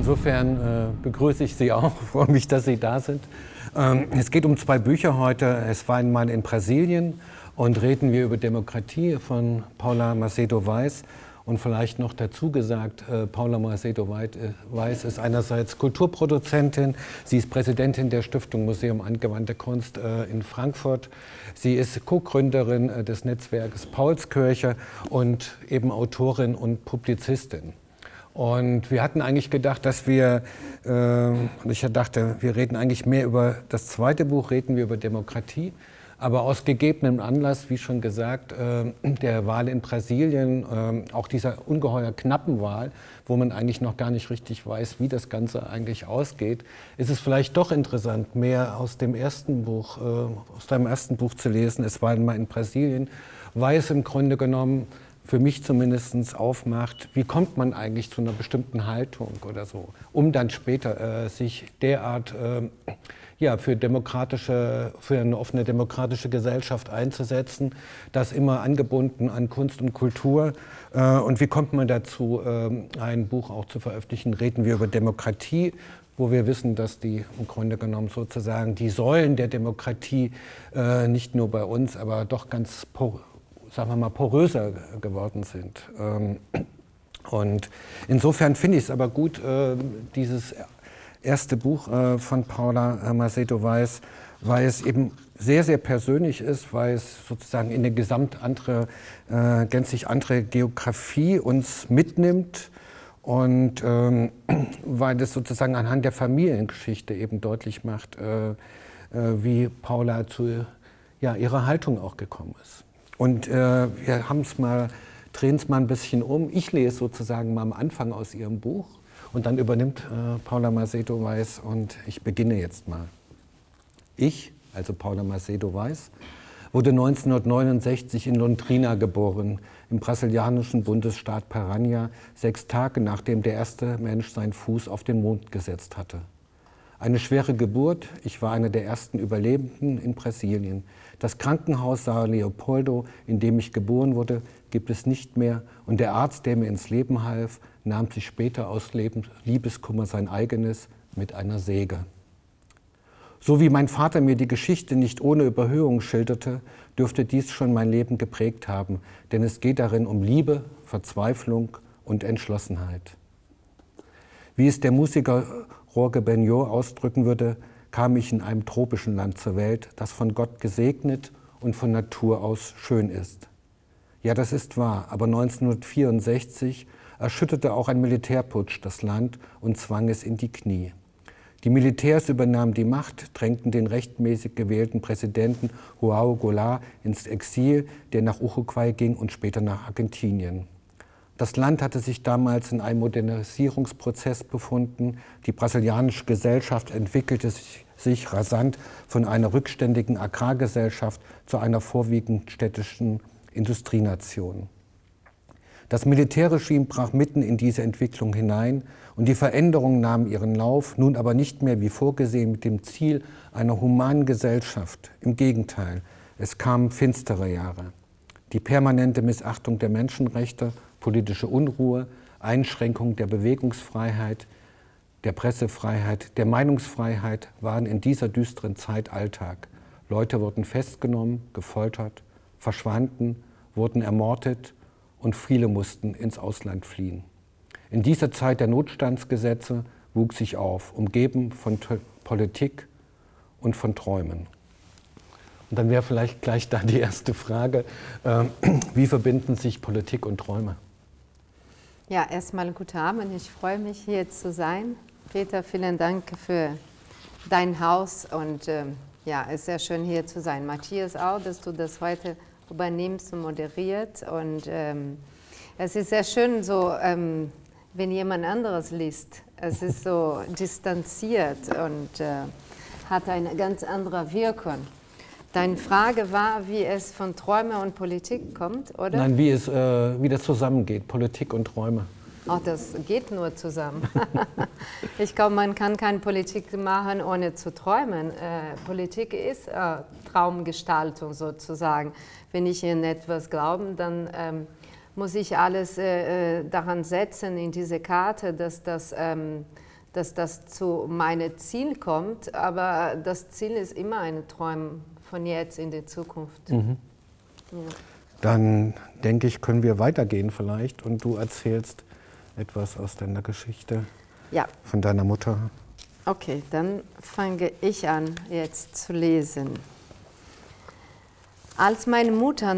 insofern begrüße ich Sie auch, freue mich, dass Sie da sind. Es geht um zwei Bücher heute. Es war einmal in Brasilien und reden wir über Demokratie von Paula Macedo-Weiß. Und vielleicht noch dazu gesagt, Paula Macedo-Weiß ist einerseits Kulturproduzentin, sie ist Präsidentin der Stiftung Museum Angewandte Kunst in Frankfurt. Sie ist Co-Gründerin des Netzwerkes Paulskirche und eben Autorin und Publizistin. Und wir hatten eigentlich gedacht, dass wir, ich dachte, wir reden eigentlich mehr über das zweite Buch, reden wir über Demokratie. Aber aus gegebenem Anlass, wie schon gesagt, der Wahl in Brasilien, auch dieser ungeheuer knappen Wahl, wo man eigentlich noch gar nicht richtig weiß, wie das Ganze eigentlich ausgeht, ist es vielleicht doch interessant, mehr aus dem ersten Buch, aus deinem ersten Buch zu lesen. Es war einmal in Brasilien, weil es im Grunde genommen für mich zumindest aufmacht, wie kommt man eigentlich zu einer bestimmten Haltung oder so, um dann später sich derart ja, für eine offene demokratische Gesellschaft einzusetzen, das immer angebunden an Kunst und Kultur. Und wie kommt man dazu, ein Buch auch zu veröffentlichen? Reden wir über Demokratie, wo wir wissen, dass die im Grunde genommen sozusagen die Säulen der Demokratie nicht nur bei uns, aber doch ganz, sagen wir mal, poröser geworden sind. Und insofern finde ich es aber gut, dieses erste Buch von Paula Macedo-Weiß, weil es eben sehr, sehr persönlich ist, weil es sozusagen in eine gänzlich andere Geografie uns mitnimmt und weil es sozusagen anhand der Familiengeschichte eben deutlich macht, wie Paula zu ihrer Haltung auch gekommen ist. Und wir drehen es mal ein bisschen um. Ich lese sozusagen mal am Anfang aus ihrem Buch. Und dann übernimmt Paula Macedo-Weiß und ich beginne jetzt mal. Ich, also Paula Macedo-Weiß, wurde 1969 in Londrina geboren, im brasilianischen Bundesstaat Paraná, 6 Tage nachdem der erste Mensch seinen Fuß auf den Mond gesetzt hatte. Eine schwere Geburt, ich war einer der ersten Überlebenden in Brasilien. Das Krankenhaus São Leopoldo, in dem ich geboren wurde, gibt es nicht mehr und der Arzt, der mir ins Leben half, nahm sich später aus Liebeskummer sein eigenes mit einer Säge. So wie mein Vater mir die Geschichte nicht ohne Überhöhung schilderte, dürfte dies schon mein Leben geprägt haben, denn es geht darin um Liebe, Verzweiflung und Entschlossenheit. Wie es der Musiker Jorge Benjor ausdrücken würde, kam ich in einem tropischen Land zur Welt, das von Gott gesegnet und von Natur aus schön ist. Ja, das ist wahr, aber 1964 erschütterte auch ein Militärputsch das Land und zwang es in die Knie. Die Militärs übernahmen die Macht, drängten den rechtmäßig gewählten Präsidenten João Goulart ins Exil, der nach Uruguay ging und später nach Argentinien. Das Land hatte sich damals in einem Modernisierungsprozess befunden. Die brasilianische Gesellschaft entwickelte sich rasant von einer rückständigen Agrargesellschaft zu einer vorwiegend städtischen Industrienation. Das Militärregime brach mitten in diese Entwicklung hinein und die Veränderungen nahmen ihren Lauf, nun aber nicht mehr wie vorgesehen mit dem Ziel einer humanen Gesellschaft. Im Gegenteil, es kamen finstere Jahre. Die permanente Missachtung der Menschenrechte, politische Unruhe, Einschränkung der Bewegungsfreiheit, der Pressefreiheit, der Meinungsfreiheit waren in dieser düsteren Zeit Alltag. Leute wurden festgenommen, gefoltert, verschwanden, wurden ermordet und viele mussten ins Ausland fliehen. In dieser Zeit der Notstandsgesetze wuchs ich auf, umgeben von Politik und von Träumen. Und dann wäre vielleicht gleich da die erste Frage, wie verbinden sich Politik und Träume? Ja, erstmal guten Abend, ich freue mich hier zu sein. Peter, vielen Dank für dein Haus und ja, es ist sehr schön hier zu sein. Matthias auch, dass du das heute übernimmst und moderiert und es ist sehr schön so, wenn jemand anderes liest. Es ist so distanziert und hat eine ganz andere Wirkung. Deine Frage war, wie es von Träumen und Politik kommt, oder? Nein, wie das zusammengeht, Politik und Träume. Ach, das geht nur zusammen. Ich glaube, man kann keine Politik machen, ohne zu träumen. Politik ist Traumgestaltung sozusagen. Wenn ich in etwas glaube, dann muss ich alles daran setzen, in diese Karte, dass das dass das zu meinem Ziel kommt, aber das Ziel ist immer ein Traum von jetzt in die Zukunft. Ja. Dann denke ich, können wir weitergehen vielleicht und du erzählst etwas aus deiner Geschichte von deiner Mutter. Okay, dann fange ich an jetzt zu lesen. Als meine Mutter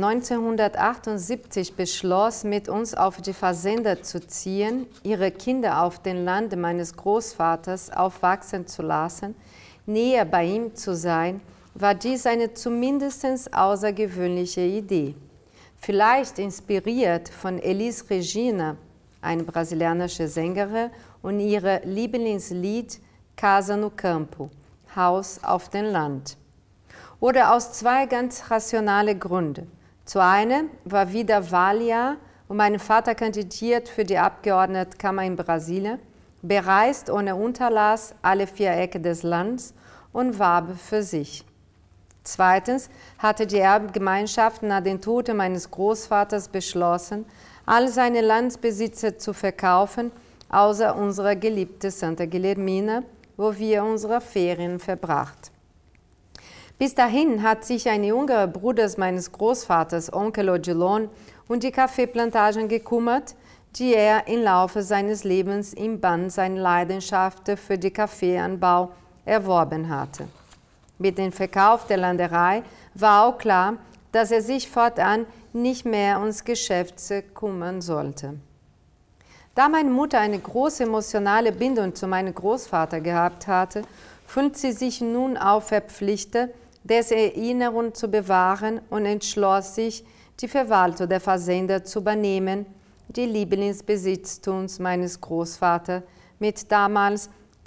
1978 beschloss, mit uns auf die Fazenda zu ziehen, ihre Kinder auf dem Land meines Großvaters aufwachsen zu lassen, näher bei ihm zu sein, war dies eine zumindest außergewöhnliche Idee. Vielleicht inspiriert von Elis Regina, eine brasilianische Sängerin, und ihr Lieblingslied Casa no Campo, Haus auf dem Land. Oder aus zwei ganz rationalen Gründen. Zu einem war wieder Wahljahr und mein Vater kandidiert für die Abgeordnetenkammer in Brasilien, bereist ohne Unterlass alle 4 Ecken des Landes und warb für sich. Zweitens hatte die Erbgemeinschaft nach dem Tod meines Großvaters beschlossen, all seine Landbesitze zu verkaufen, außer unserer geliebten Santa Guilhermina, wo wir unsere Ferien verbracht. Bis dahin hat sich ein jüngerer Bruder meines Großvaters, Onkel Odilon, um die Kaffeeplantagen gekümmert, die er im Laufe seines Lebens im Bann seiner Leidenschaft für den Kaffeeanbau erworben hatte. Mit dem Verkauf der Landerei war auch klar, dass er sich fortan nicht mehr ums Geschäft kümmern sollte. Da meine Mutter eine große emotionale Bindung zu meinem Großvater gehabt hatte, fühlt sie sich nun auch verpflichtet, dessen Erinnerung zu bewahren und entschloss sich, die Verwaltung der Fazenda zu übernehmen, die Lieblingsbesitztums meines Großvaters mit damals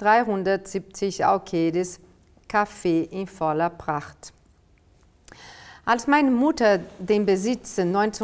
370 Alqueires Kaffee in voller Pracht. Als meine Mutter den Besitz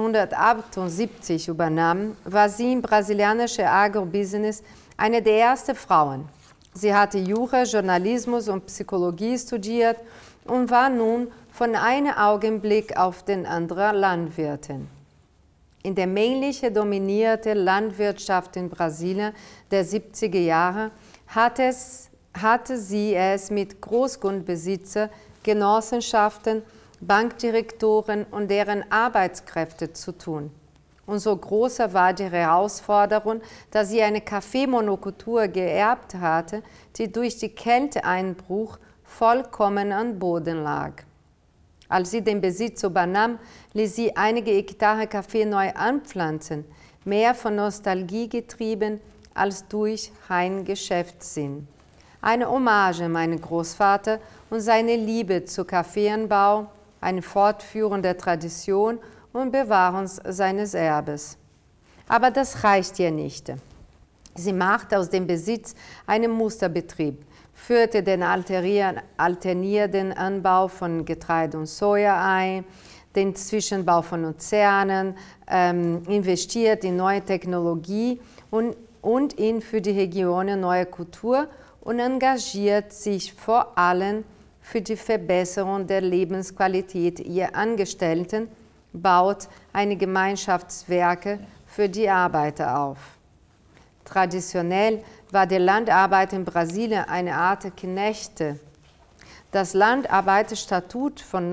1978 übernahm, war sie im brasilianischen Agrobusiness eine der ersten Frauen. Sie hatte Jura, Journalismus und Psychologie studiert und war nun von einem Augenblick auf den anderen Landwirtin. In der männlich dominierten Landwirtschaft in Brasilien der 70er Jahre hatte sie es mit Großgrundbesitzern, Genossenschaften, Bankdirektoren und deren Arbeitskräfte zu tun. Und so groß war die Herausforderung, dass sie eine Kaffeemonokultur geerbt hatte, die durch den Kälteeinbruch vollkommen am Boden lag. Als sie den Besitz übernahm, ließ sie einige Hektare Kaffee neu anpflanzen, mehr von Nostalgie getrieben als durch reinen Geschäftssinn. Eine Hommage an meinen Großvater und seine Liebe zu Kaffeeanbau, eine Fortführung der Tradition und Bewahrung seines Erbes. Aber das reicht ihr nicht. Sie machte aus dem Besitz einen Musterbetrieb, führte den alternierenden Anbau von Getreide und Soja ein, den Zwischenbau von Ozeanen, investiert in neue Technologie und in für die Regionen neue Kultur und engagiert sich vor allem für die Verbesserung der Lebensqualität ihrer Angestellten, baut eine Gemeinschaftswerke für die Arbeiter auf. Traditionell war die Landarbeit in Brasilien eine Art Knechte. Das Landarbeiterstatut von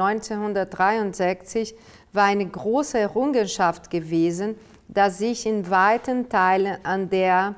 1963 war eine große Errungenschaft gewesen, das sich in weiten Teilen an der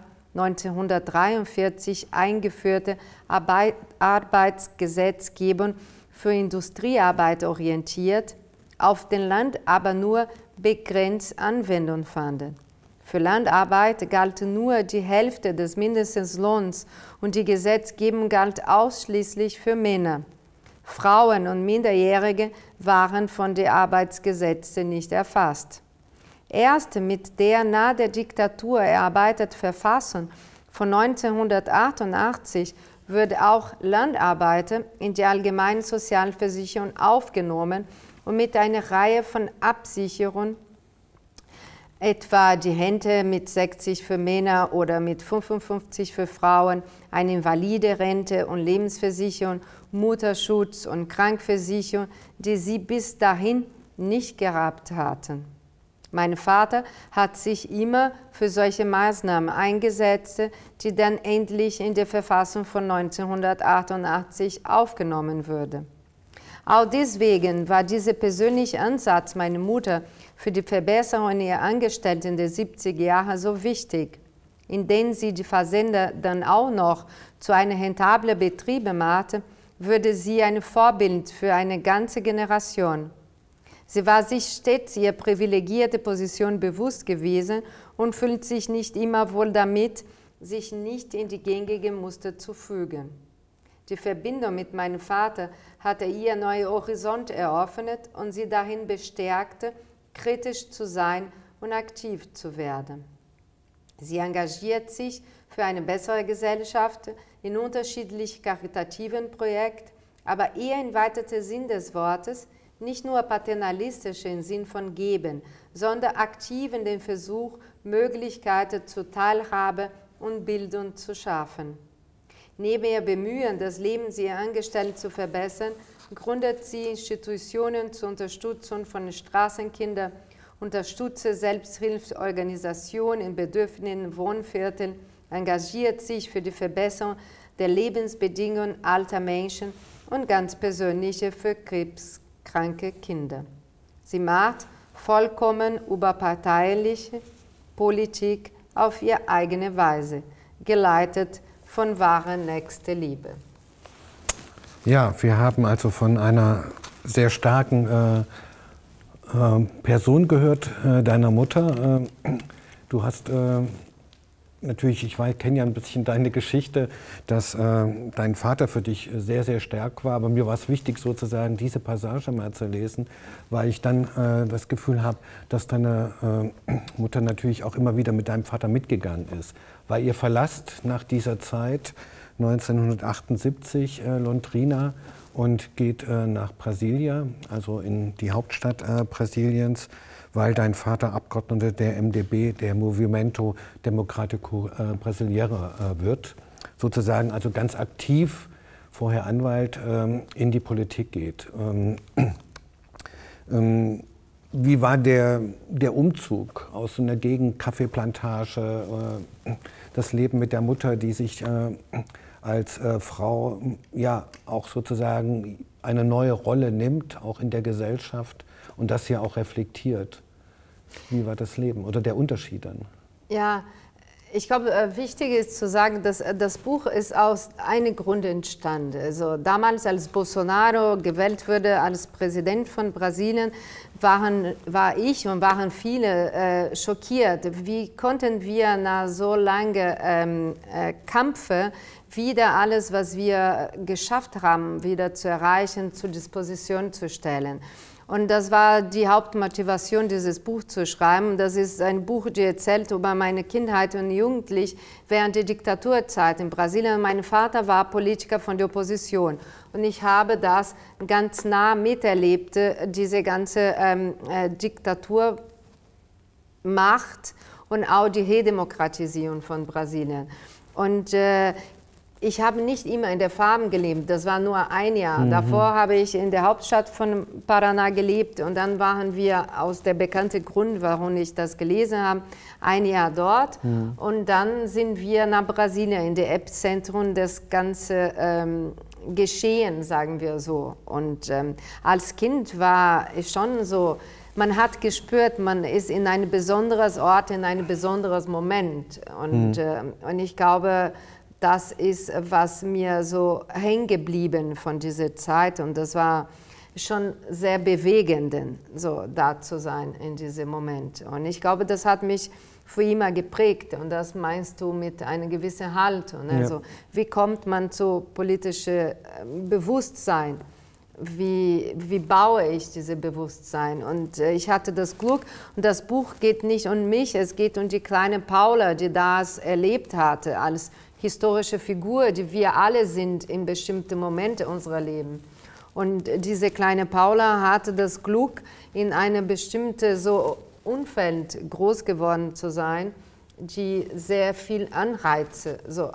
1943 eingeführte Arbeitsgesetzgebung für Industriearbeit orientiert, auf dem Land aber nur begrenzt Anwendung fanden. Für Landarbeit galt nur die Hälfte des Mindestlohns und die Gesetzgebung galt ausschließlich für Männer. Frauen und Minderjährige waren von den Arbeitsgesetzen nicht erfasst. Erst mit der nach der Diktatur erarbeiteten Verfassung von 1988 wurde auch Landarbeiter in die allgemeine Sozialversicherung aufgenommen und mit einer Reihe von Absicherungen, etwa die Rente mit 60 für Männer oder mit 55 für Frauen, eine Invalide-Rente und Lebensversicherung, Mutterschutz und Krankversicherung, die sie bis dahin nicht gehabt hatten. Mein Vater hat sich immer für solche Maßnahmen eingesetzt, die dann endlich in der Verfassung von 1988 aufgenommen wurde. Auch deswegen war dieser persönliche Ansatz meiner Mutter für die Verbesserung ihrer Angestellten der 70er Jahre so wichtig, indem sie die Fazenda dann auch noch zu einem rentablen Betrieb machte, wurde sie ein Vorbild für eine ganze Generation. Sie war sich stets ihrer privilegierten Position bewusst gewesen und fühlt sich nicht immer wohl damit, sich nicht in die gängigen Muster zu fügen. Die Verbindung mit meinem Vater hatte ihr neue Horizonte eröffnet und sie dahin bestärkte, kritisch zu sein und aktiv zu werden. Sie engagiert sich für eine bessere Gesellschaft in unterschiedlichen karitativen Projekten, aber eher im weitesten Sinn des Wortes, nicht nur paternalistisch im Sinn von geben, sondern aktiv in den Versuch, Möglichkeiten zur Teilhabe und Bildung zu schaffen. Neben ihr Bemühen, das Leben ihrer Angestellten zu verbessern, gründet sie Institutionen zur Unterstützung von Straßenkindern, unterstützt Selbsthilfeorganisationen in bedürftigen Wohnvierteln, engagiert sich für die Verbesserung der Lebensbedingungen alter Menschen und ganz persönlich für krebskranke Kinder. Sie macht vollkommen überparteiliche Politik auf ihre eigene Weise, geleitet von wahrer Nächstenliebe. Ja, wir haben also von einer sehr starken Person gehört, deiner Mutter. Du hast natürlich, ich kenne ja ein bisschen deine Geschichte, dass dein Vater für dich sehr, sehr stark war, aber mir war es wichtig, sozusagen diese Passage mal zu lesen, weil ich dann das Gefühl habe, dass deine Mutter natürlich auch immer wieder mit deinem Vater mitgegangen ist. Weil ihr verlasst nach dieser Zeit 1978 Londrina und geht nach Brasilia, also in die Hauptstadt Brasiliens, weil dein Vater Abgeordneter der MDB, der Movimento Democrático Brasileiro wird, sozusagen also ganz aktiv, vorher Anwalt, in die Politik geht. Wie war der Umzug aus so einer Gegend, Kaffeeplantage, das Leben mit der Mutter, die sich als Frau ja auch sozusagen eine neue Rolle nimmt, auch in der Gesellschaft und das ja auch reflektiert? Wie war das Leben oder der Unterschied dann? Ja, ich glaube, wichtig ist zu sagen, dass das Buch ist aus einem Grund entstanden. Also damals, als Bolsonaro gewählt wurde als Präsident von Brasilien, war ich und waren viele schockiert. Wie konnten wir nach so langen Kämpfen wieder alles, was wir geschafft haben, wieder zu erreichen, zur Disposition zu stellen? Und das war die Hauptmotivation, dieses Buch zu schreiben. Das ist ein Buch, das erzählt über meine Kindheit und Jugendlich während der Diktaturzeit in Brasilien. Mein Vater war Politiker von der Opposition. Und ich habe das ganz nah miterlebt, diese ganze Diktaturmacht und auch die Redemokratisierung von Brasilien. Und ich habe nicht immer in der Farm gelebt, das war nur ein Jahr. Davor habe ich in der Hauptstadt von Paraná gelebt und dann waren wir aus der bekannten Grund, warum ich das gelesen habe, ein Jahr dort. Und dann sind wir nach Brasilien, in der Epizentrum des ganzen Geschehen, sagen wir so. Und als Kind war ich schon so, man hat gespürt, man ist in ein besonderes Ort, in ein besonderes Moment. Und ich glaube, das ist, was mir so hängen geblieben von dieser Zeit und das war schon sehr bewegend, so da zu sein in diesem Moment. Und ich glaube, das hat mich für immer geprägt und das meinst du mit einer gewissen Haltung. Also ja. Wie kommt man zu politischem Bewusstsein? Wie baue ich dieses Bewusstsein? Und ich hatte das Glück, und das Buch geht nicht um mich, es geht um die kleine Paula, die das erlebt hatte als historische Figur, die wir alle sind in bestimmten Momenten unserer Leben. Und diese kleine Paula hatte das Glück, in einem bestimmten so Umfeld groß geworden zu sein, die sehr viel Anreize so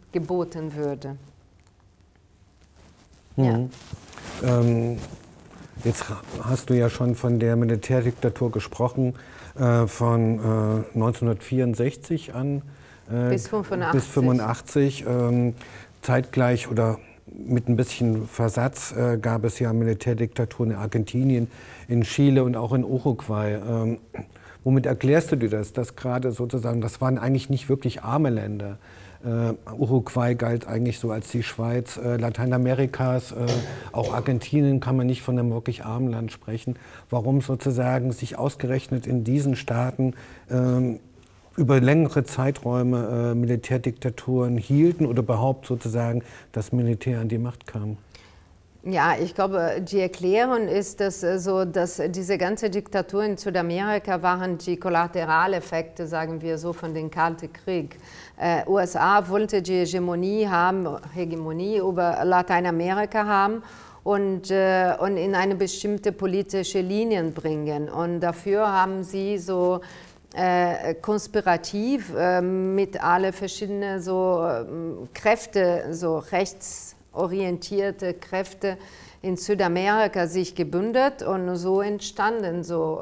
angeboten würde. Ja. Jetzt hast du ja schon von der Militärdiktatur gesprochen, von 1964 an bis 85. Bis 85. Zeitgleich oder mit ein bisschen Versatz gab es ja Militärdiktaturen in Argentinien, in Chile und auch in Uruguay. Womit erklärst du dir das? Dass gerade sozusagen, das waren eigentlich nicht wirklich arme Länder. Uruguay galt eigentlich so als die Schweiz Lateinamerikas, auch Argentinien kann man nicht von einem wirklich armen Land sprechen. Warum sozusagen sich ausgerechnet in diesen Staaten über längere Zeiträume Militärdiktaturen hielten oder überhaupt sozusagen das Militär an die Macht kam? Ja, ich glaube, die Erklärung ist, dass diese ganze Diktatur in Südamerika waren die Kollateraleffekte, sagen wir so, von dem Kalten Krieg. USA wollte die Hegemonie über Lateinamerika haben und in eine bestimmte politische Linie bringen. Und dafür haben sie so konspirativ mit alle verschiedenen Kräfte, so rechtsorientierte Kräfte in Südamerika sich gebündelt und so entstanden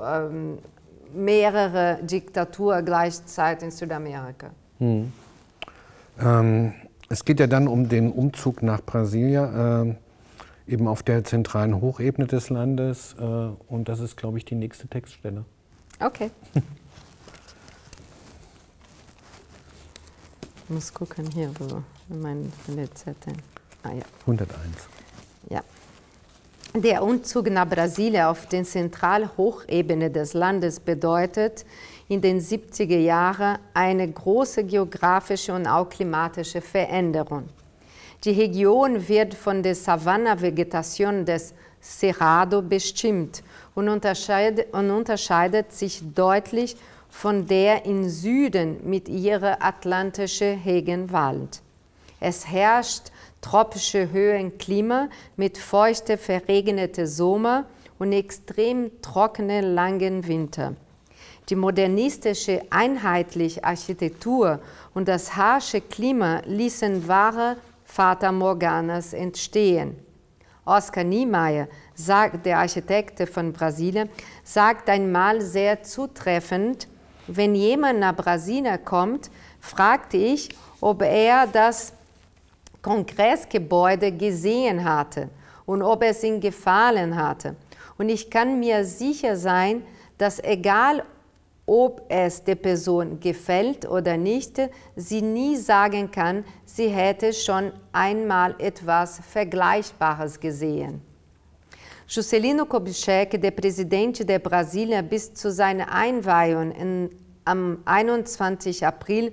mehrere Diktaturen gleichzeitig in Südamerika. Es geht ja dann um den Umzug nach Brasilia, eben auf der zentralen Hochebene des Landes und das ist, glaube ich, die nächste Textstelle. Okay. Ich muss gucken hier, wo mein Zettel. Ah, ja. 101. Ja. Der Umzug nach Brasilien auf den Zentralhochebene des Landes bedeutet in den 70er Jahren eine große geografische und auch klimatische Veränderung. Die Region wird von der Savanna-Vegetation des Cerrado bestimmt und unterscheidet sich deutlich von der im Süden mit ihrer atlantischen Regenwald. Es herrscht tropische Höhenklima mit feuchte, verregnete Sommer und extrem trockene, langen Winter. Die modernistische, einheitliche Architektur und das harsche Klima ließen wahre Fata Morganas entstehen. Oscar Niemeyer, der Architekt von Brasilien, sagt einmal sehr zutreffend: Wenn jemand nach Brasilien kommt, fragte ich, ob er das Kongressgebäude gesehen hatte und ob es ihm gefallen hatte. Und ich kann mir sicher sein, dass egal ob es der Person gefällt oder nicht, sie nie sagen kann, sie hätte schon einmal etwas Vergleichbares gesehen. Juscelino Kubitschek, der Präsident der Brasilien bis zu seiner Einweihung am 21. April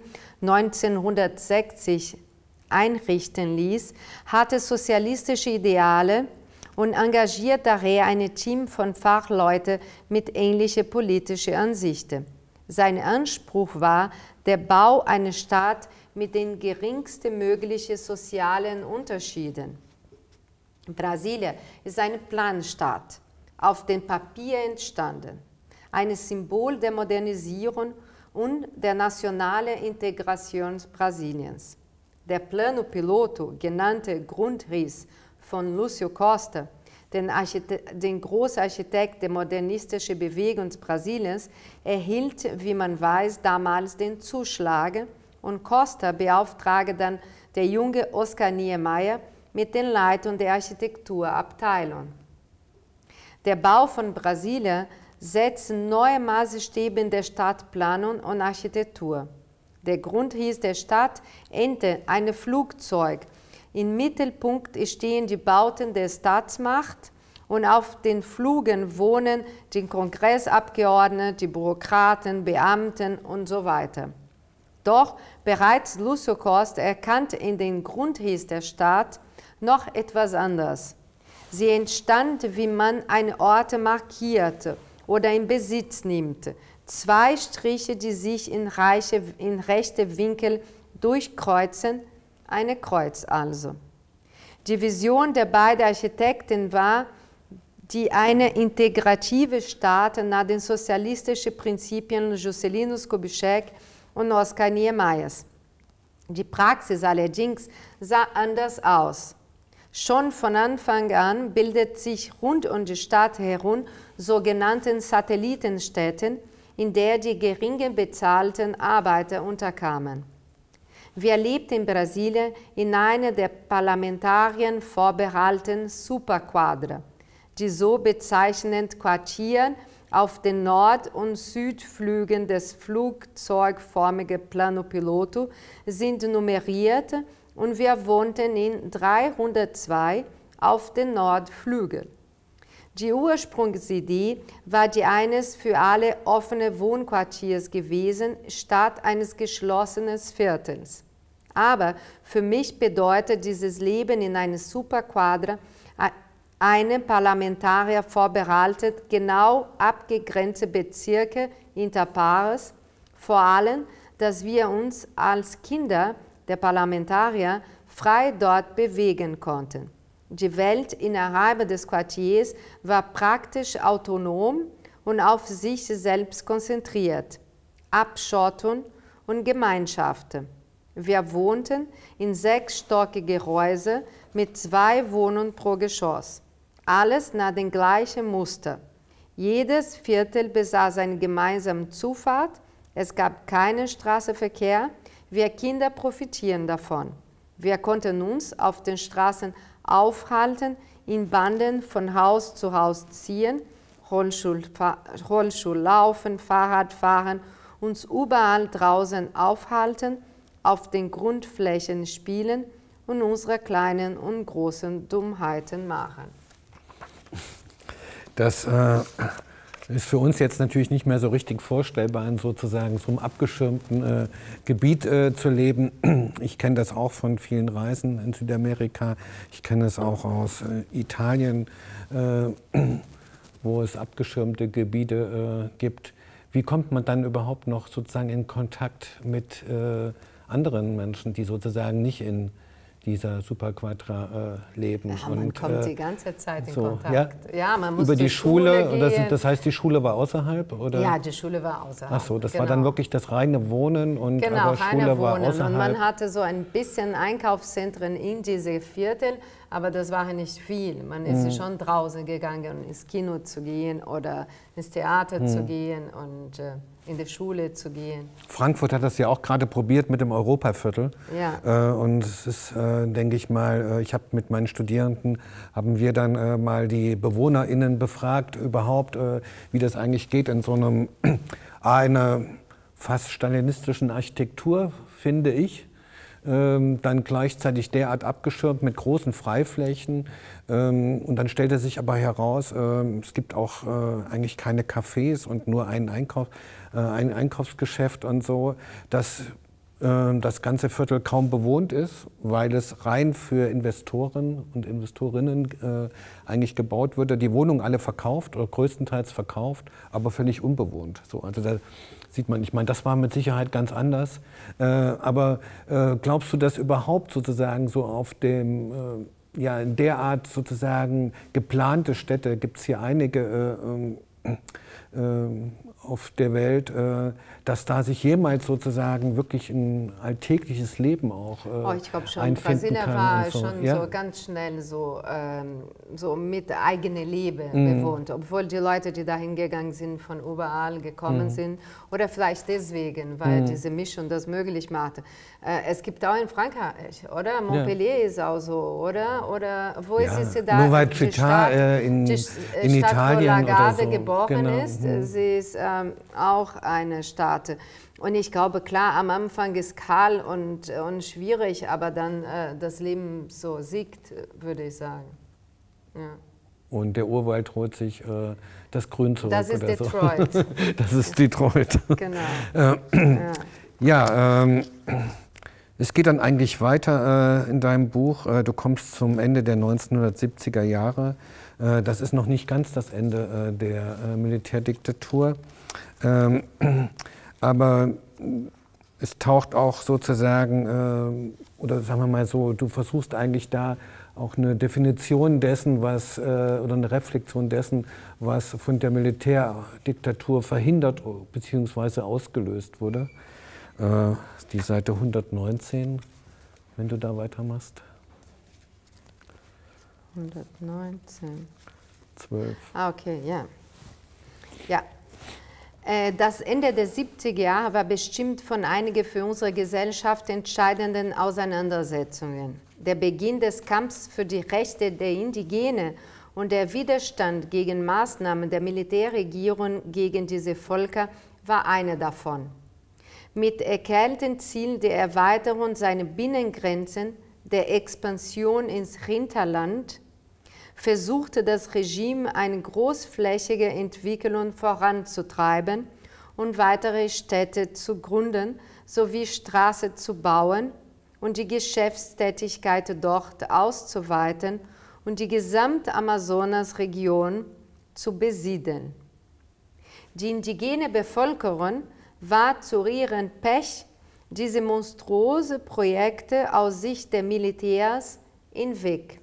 1960 einrichten ließ, hatte sozialistische Ideale und engagiert daher ein Team von Fachleuten mit ähnlichen politischen Ansichten. Sein Anspruch war der Bau einer Stadt mit den geringsten möglichen sozialen Unterschieden. Brasilien ist eine Planstadt, auf dem Papier entstanden, ein Symbol der Modernisierung und der nationalen Integration Brasiliens. Der Plano Piloto, genannte Grundriss von Lúcio Costa, den Großarchitekt der modernistischen Bewegung Brasiliens, erhielt, wie man weiß, damals den Zuschlag und Costa beauftragte dann der junge Oscar Niemeyer mit der Leitung der Architekturabteilung. Der Bau von Brasilien setzt neue Maßstäbe in der Stadtplanung und Architektur. Der Grundriss der Stadt ähnte einem Flugzeug. Im Mittelpunkt stehen die Bauten der Staatsmacht und auf den Flügen wohnen die Kongressabgeordneten, die Bürokraten, Beamten und so weiter. Doch bereits Lúcio Costa erkannte in den Grundriss der Stadt noch etwas anderes. Sie entstand, wie man eine Orte markierte oder in Besitz nimmt. Zwei Striche, die sich in rechte Winkel durchkreuzen, eine Kreuz also. Die Vision der beiden Architekten war die eine integrative Stadt nach den sozialistischen Prinzipien Juscelino Kubitschek und Oscar Niemeyer. Die Praxis allerdings sah anders aus. Schon von Anfang an bildet sich rund um die Stadt herum sogenannte Satellitenstädte, in der die gering bezahlten Arbeiter unterkamen. Wir lebten in Brasilien in einer der Parlamentariern vorbehaltenen Superquadra, die so bezeichneten Quartiere auf den Nord- und Südflügen des flugzeugförmigen Plano Piloto sind nummeriert und wir wohnten in 302 auf den Nordflügel. Die Ursprungsidee war die eines für alle offene Wohnquartiers gewesen, statt eines geschlossenen Viertels. Aber für mich bedeutet dieses Leben in einer Superquadra einem Parlamentarier vorbehalten, genau abgegrenzte Bezirke inter pares, vor allem, dass wir uns als Kinder der Parlamentarier frei dort bewegen konnten. Die Welt innerhalb des Quartiers war praktisch autonom und auf sich selbst konzentriert. Abschottung und Gemeinschaften. Wir wohnten in 6-stockige Häuser mit 2 Wohnungen pro Geschoss. Alles nach dem gleichen Muster. Jedes Viertel besaß eine gemeinsame Zufahrt, es gab keinen Straßenverkehr, wir Kinder profitieren davon. Wir konnten uns auf den Straßen aufhalten, in Banden von Haus zu Haus ziehen, Rollstuhl laufen, Fahrrad fahren, uns überall draußen aufhalten, auf den Grundflächen spielen und unsere kleinen und großen Dummheiten machen. Das ist für uns jetzt natürlich nicht mehr so richtig vorstellbar, in sozusagen so einem abgeschirmten Gebiet zu leben. Ich kenne das auch von vielen Reisen in Südamerika. Ich kenne es auch aus Italien, wo es abgeschirmte Gebiete gibt. Wie kommt man dann überhaupt noch sozusagen in Kontakt mit anderen Menschen, die sozusagen nicht in dieser Superquadra leben? Ja, man kommt die ganze Zeit in Kontakt. Ja? Ja, man muss über die Schule gehen. Das heißt, die Schule war außerhalb? Oder? Ja, die Schule war außerhalb. Ach so, das war dann wirklich das reine Wohnen und genau, aber Schule war außerhalb. Und man hatte so ein bisschen Einkaufszentren in diese Viertel, aber das war nicht viel. Man ist schon draußen gegangen, ins Kino zu gehen oder ins Theater zu gehen und in die Schule zu gehen. Frankfurt hat das ja auch gerade probiert mit dem Europaviertel. Ja. Und es ist, denke ich mal, ich habe mit meinen Studierenden, haben wir dann mal die BewohnerInnen befragt überhaupt, wie das eigentlich geht in so einer fast stalinistischen Architektur, finde ich. Dann gleichzeitig derart abgeschirmt mit großen Freiflächen. Und dann stellte sich aber heraus, es gibt auch eigentlich keine Cafés und nur ein Einkaufsgeschäft und so, dass das ganze Viertel kaum bewohnt ist, weil es rein für Investoren und Investorinnen eigentlich gebaut wurde. Die Wohnungen alle verkauft oder größtenteils verkauft, aber völlig unbewohnt. So, also da sieht man, ich meine, das war mit Sicherheit ganz anders. Aber glaubst du, dass überhaupt sozusagen so auf dem, ja, in der Art sozusagen geplante Städte, gibt es hier einige auf der Welt, dass da sich jemals sozusagen wirklich ein alltägliches Leben auch ich glaube schon, einfinden Brasilien kann war und so. schon Ja? so ganz schnell so mit eigenem Leben bewohnt, obwohl die Leute, die dahin gegangen sind, von überall gekommen sind oder vielleicht deswegen, weil diese Mischung das möglich machte. Es gibt auch in Frankreich, oder? Montpellier ist auch so, oder? Oder wo ist es da? Nouvelle Città in Italien wo Lagarde oder so. geboren Genau. ist, sie ist auch eine Stadt. Und ich glaube, klar, am Anfang ist kahl und schwierig, aber dann das Leben so siegt, würde ich sagen. Ja. Und der Urwald holt sich das Grün zurück. Das ist oder Detroit. So. Das ist Detroit. Genau. Es geht dann eigentlich weiter in deinem Buch. Du kommst zum Ende der 1970er Jahre. Das ist noch nicht ganz das Ende der Militärdiktatur. Aber es taucht auch sozusagen, oder sagen wir mal so, du versuchst eigentlich da auch eine Definition dessen, was, oder eine Reflexion dessen, was von der Militärdiktatur verhindert bzw. ausgelöst wurde. Die Seite 119, wenn du da weitermachst. 119. 12. Ah, okay, ja. Ja. Das Ende der 70er Jahre war bestimmt von einigen für unsere Gesellschaft entscheidenden Auseinandersetzungen. Der Beginn des Kampfes für die Rechte der Indigenen und der Widerstand gegen Maßnahmen der Militärregierung gegen diese Völker war eine davon. Mit erklärtem Ziel der Erweiterung seiner Binnengrenzen, der Expansion ins Hinterland, versuchte das Regime eine großflächige Entwicklung voranzutreiben und weitere Städte zu gründen sowie Straßen zu bauen und die Geschäftstätigkeit dort auszuweiten und die gesamte Amazonas-Region zu besiedeln. Die indigene Bevölkerung war zu ihrem Pech diese monströse Projekte aus Sicht der Militärs im Weg.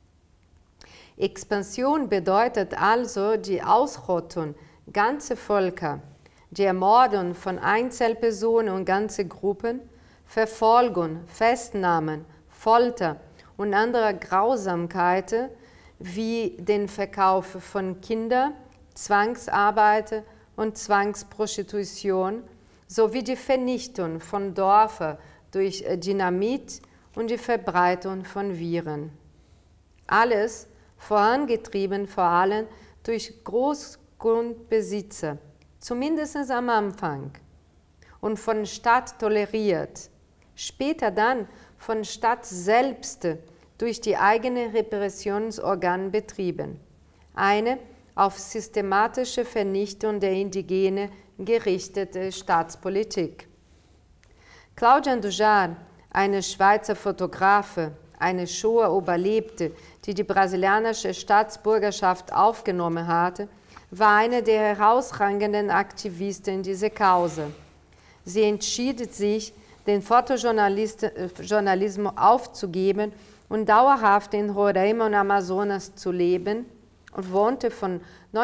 Expansion bedeutet also die Ausrottung ganzer Völker, die Ermordung von Einzelpersonen und ganzen Gruppen, Verfolgung, Festnahmen, Folter und andere Grausamkeiten wie den Verkauf von Kindern, Zwangsarbeit und Zwangsprostitution sowie die Vernichtung von Dörfern durch Dynamit und die Verbreitung von Viren. Alles vorangetrieben vor allem durch Großgrundbesitzer, zumindest am Anfang, und von Staat toleriert, später dann von Staat selbst durch die eigenen Repressionsorgane betrieben. Eine auf systematische Vernichtung der Indigenen gerichtete Staatspolitik. Claude Andujar, eine Schweizer Fotografin, eine Shoah überlebte, die die brasilianische Staatsbürgerschaft aufgenommen hatte, war eine der herausragenden Aktivisten in dieser Cause. Sie entschied sich, den Fotojournalismus aufzugeben und dauerhaft in Roraima und Amazonas zu leben und wohnte von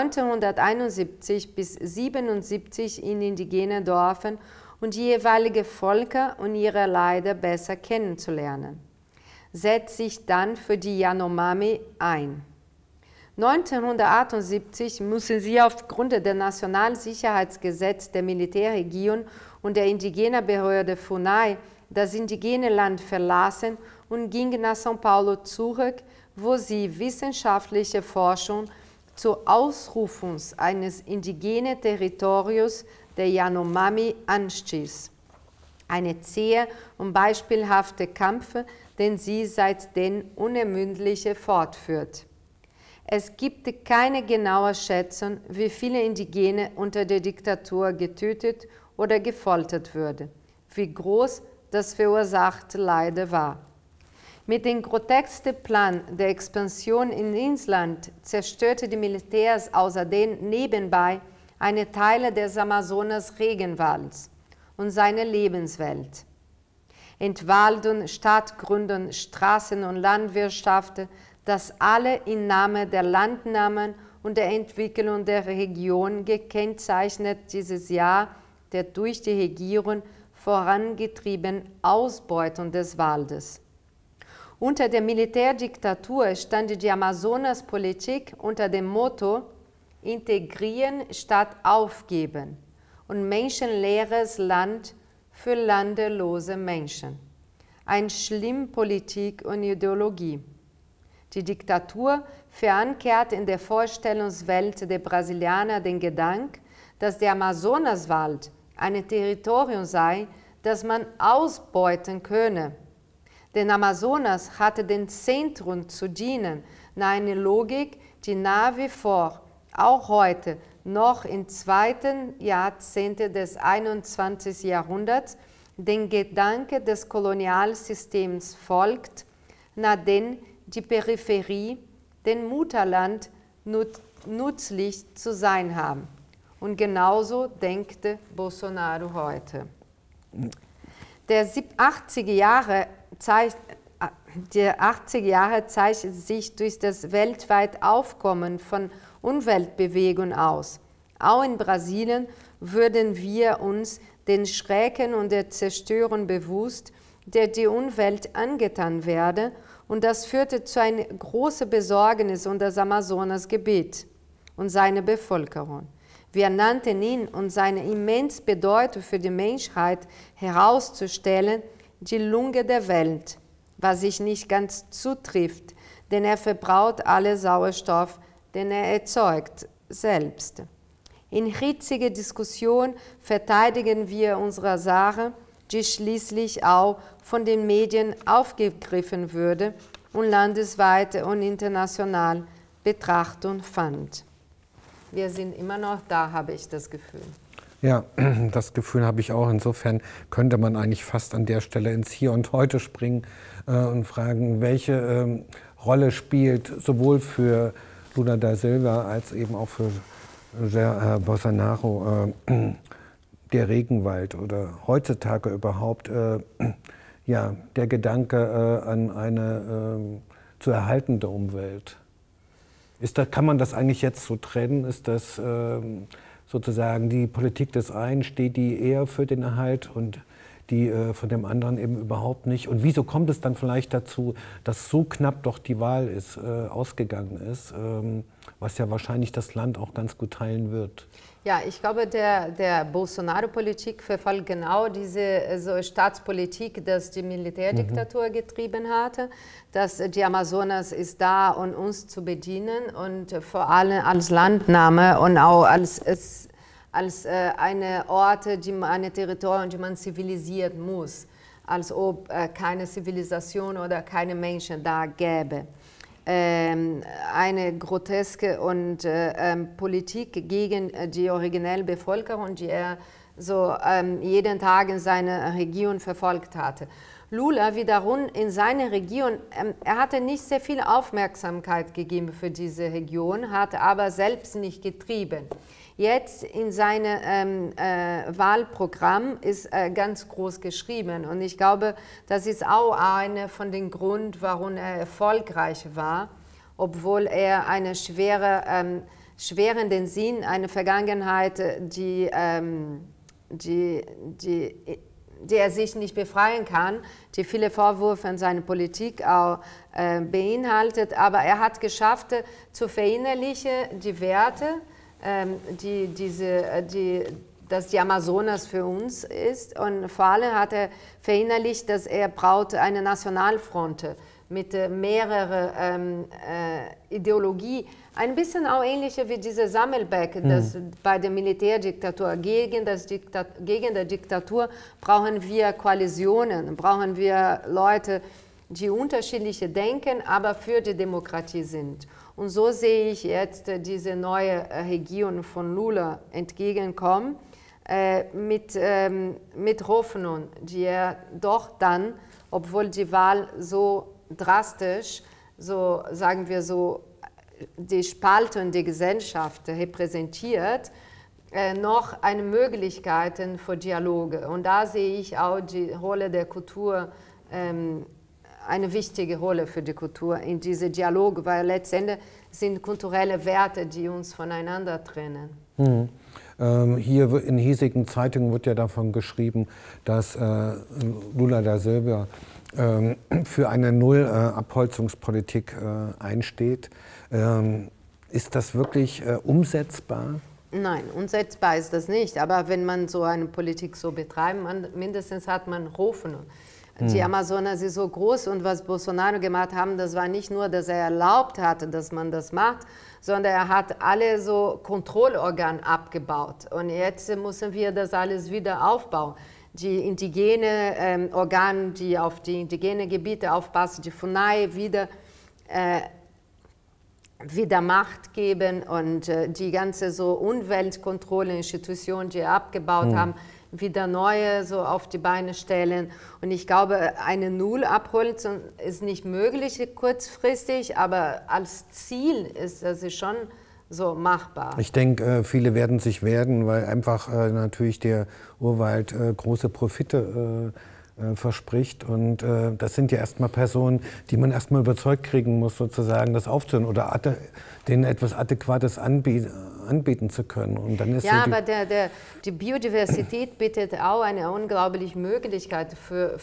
1971 bis 1977 in indigenen Dörfern und die jeweiligen Völker und ihre Leider besser kennenzulernen. Setzt sich dann für die Yanomami ein. 1978 müssen sie aufgrund des Nationalsicherheitsgesetzes der Militärregierung und der indigenen Behörde FUNAI das indigene Land verlassen und gingen nach São Paulo zurück, wo sie wissenschaftliche Forschung zur Ausrufung eines indigenen Territoriums der Yanomami anstieß. Eine zähe und beispielhafte Kampf, den sie seitdem unermüdlich fortführt. Es gibt keine genaue Schätzung, wie viele Indigene unter der Diktatur getötet oder gefoltert wurden, wie groß das verursachte Leid war. Mit dem grotesksten Plan der Expansion in Inland zerstörte die Militärs außerdem nebenbei eine Teile des Amazonas-Regenwalds und seine Lebenswelt. Entwaldung, Stadtgründung, Straßen- und Landwirtschaft, das alle im Namen der Landnahmen und der Entwicklung der Region gekennzeichnet dieses Jahr der durch die Regierung vorangetriebenen Ausbeutung des Waldes. Unter der Militärdiktatur stand die Amazonas-Politik unter dem Motto Integrieren statt Aufgeben und menschenleeres Land für landelose Menschen. Eine Schlimmpolitik und Ideologie. Die Diktatur verankert in der Vorstellungswelt der Brasilianer den Gedanken, dass der Amazonaswald ein Territorium sei, das man ausbeuten könne. Denn Amazonas hatte dem Zentrum zu dienen, nach einer Logik, die nach wie vor, auch heute, noch im zweiten Jahrzehnt des 21. Jahrhunderts, den Gedanken des Kolonialsystems folgt, nach dem die Peripherie, dem Mutterland, nützlich zu sein haben. Und genauso denkt Bolsonaro heute. Der 80er Jahre zeichnet sich durch das weltweite Aufkommen von Umweltbewegungen aus. Auch in Brasilien würden wir uns den Schrecken und der Zerstörung bewusst, der die Umwelt angetan werde Und das führte zu einer großen Besorgnis um das Amazonasgebiet und seine Bevölkerung. Wir nannten ihn, um seine immense Bedeutung für die Menschheit herauszustellen, die Lunge der Welt, was sich nicht ganz zutrifft, denn er verbraucht alle Sauerstoff, den er erzeugt, selbst. In hitziger Diskussion verteidigen wir unsere Sache, die schließlich auch von den Medien aufgegriffen wurde und landesweit und international Betrachtung fand. Wir sind immer noch da, habe ich das Gefühl. Ja, das Gefühl habe ich auch. Insofern könnte man eigentlich fast an der Stelle ins Hier und Heute springen und fragen, welche Rolle spielt sowohl für Lula da Silva als eben auch für Jair Bolsonaro der Regenwald oder heutzutage überhaupt ja, der Gedanke an eine zu erhaltende Umwelt. Kann man das eigentlich jetzt so trennen? Ist das sozusagen die Politik des einen, steht die eher für den Erhalt und die von dem anderen eben überhaupt nicht? Und wieso kommt es dann vielleicht dazu, dass so knapp doch die Wahl ausgegangen ist, was ja wahrscheinlich das Land auch ganz gut teilen wird? Ja, ich glaube, der Bolsonaro-Politik verfolgt genau diese so Staatspolitik, dass die Militärdiktatur getrieben hatte, dass die Amazonas ist da, um uns zu bedienen und vor allem als Landnahme und auch als eine Orte, eine Territorium, die man zivilisieren muss, als ob keine Zivilisation oder keine Menschen da gäbe. Eine groteske und Politik gegen die originelle Bevölkerung, die er so jeden Tag in seiner Region verfolgt hatte. Lula wiederum in seiner Region, er hatte nicht sehr viel Aufmerksamkeit gegeben für diese Region, hat aber selbst nicht getrieben. Jetzt in seinem Wahlprogramm ist ganz groß geschrieben und ich glaube, das ist auch einer von den Gründen, warum er erfolgreich war, obwohl er einen schweren Sinn, eine Vergangenheit, die er sich nicht befreien kann, die viele Vorwürfe an seine Politik auch beinhaltet, aber er hat geschafft, zu verinnerlichen die Werte, dass die Amazonas für uns ist und vor allem hat er verinnerlicht, dass er braucht eine Nationalfront mit mehreren Ideologie, ein bisschen auch ähnliche wie diese Sammelbeck, das bei der Militärdiktatur. Gegen die Diktatur brauchen wir Koalitionen, brauchen wir Leute, die unterschiedliche denken, aber für die Demokratie sind. Und so sehe ich jetzt diese neue Regierung von Lula entgegenkommen, mit Hoffnung, die er doch dann, obwohl die Wahl so drastisch, so sagen wir so, die Spaltung der Gesellschaft repräsentiert, noch eine Möglichkeit für Dialoge. Und da sehe ich auch die Rolle der Kultur, eine wichtige Rolle für die Kultur in diese Dialoge, weil letztendlich sind kulturelle Werte, die uns voneinander trennen. Hier in hiesigen Zeitungen wird ja davon geschrieben, dass Lula da Silva für eine Null-Abholzungspolitik einsteht. Ist das wirklich umsetzbar? Nein, umsetzbar ist das nicht. Aber wenn man so eine Politik so betreibt, mindestens hat man Hoffnung. Die Amazonas ist so groß und was Bolsonaro gemacht hat, das war nicht nur, dass er erlaubt hatte, dass man das macht, sondern er hat alle so Kontrollorgane abgebaut. Und jetzt müssen wir das alles wieder aufbauen. Die indigene Organe, die auf die indigenen Gebiete aufpassen, die FUNAI wieder Macht geben und die ganze so Umweltkontrollinstitution, die abgebaut haben, wieder neue so auf die Beine stellen. Und ich glaube, eine Null-Abholzung ist nicht möglich kurzfristig, aber als Ziel ist das schon so machbar. Ich denke, viele werden sich wehren, weil einfach natürlich der Urwald große Profite verspricht. Und das sind ja erstmal Personen, die man erstmal überzeugt kriegen muss, sozusagen das aufzuhören oder denen etwas Adäquates anbieten zu können. Und dann ist ja, aber die Biodiversität bietet auch eine unglaubliche Möglichkeit für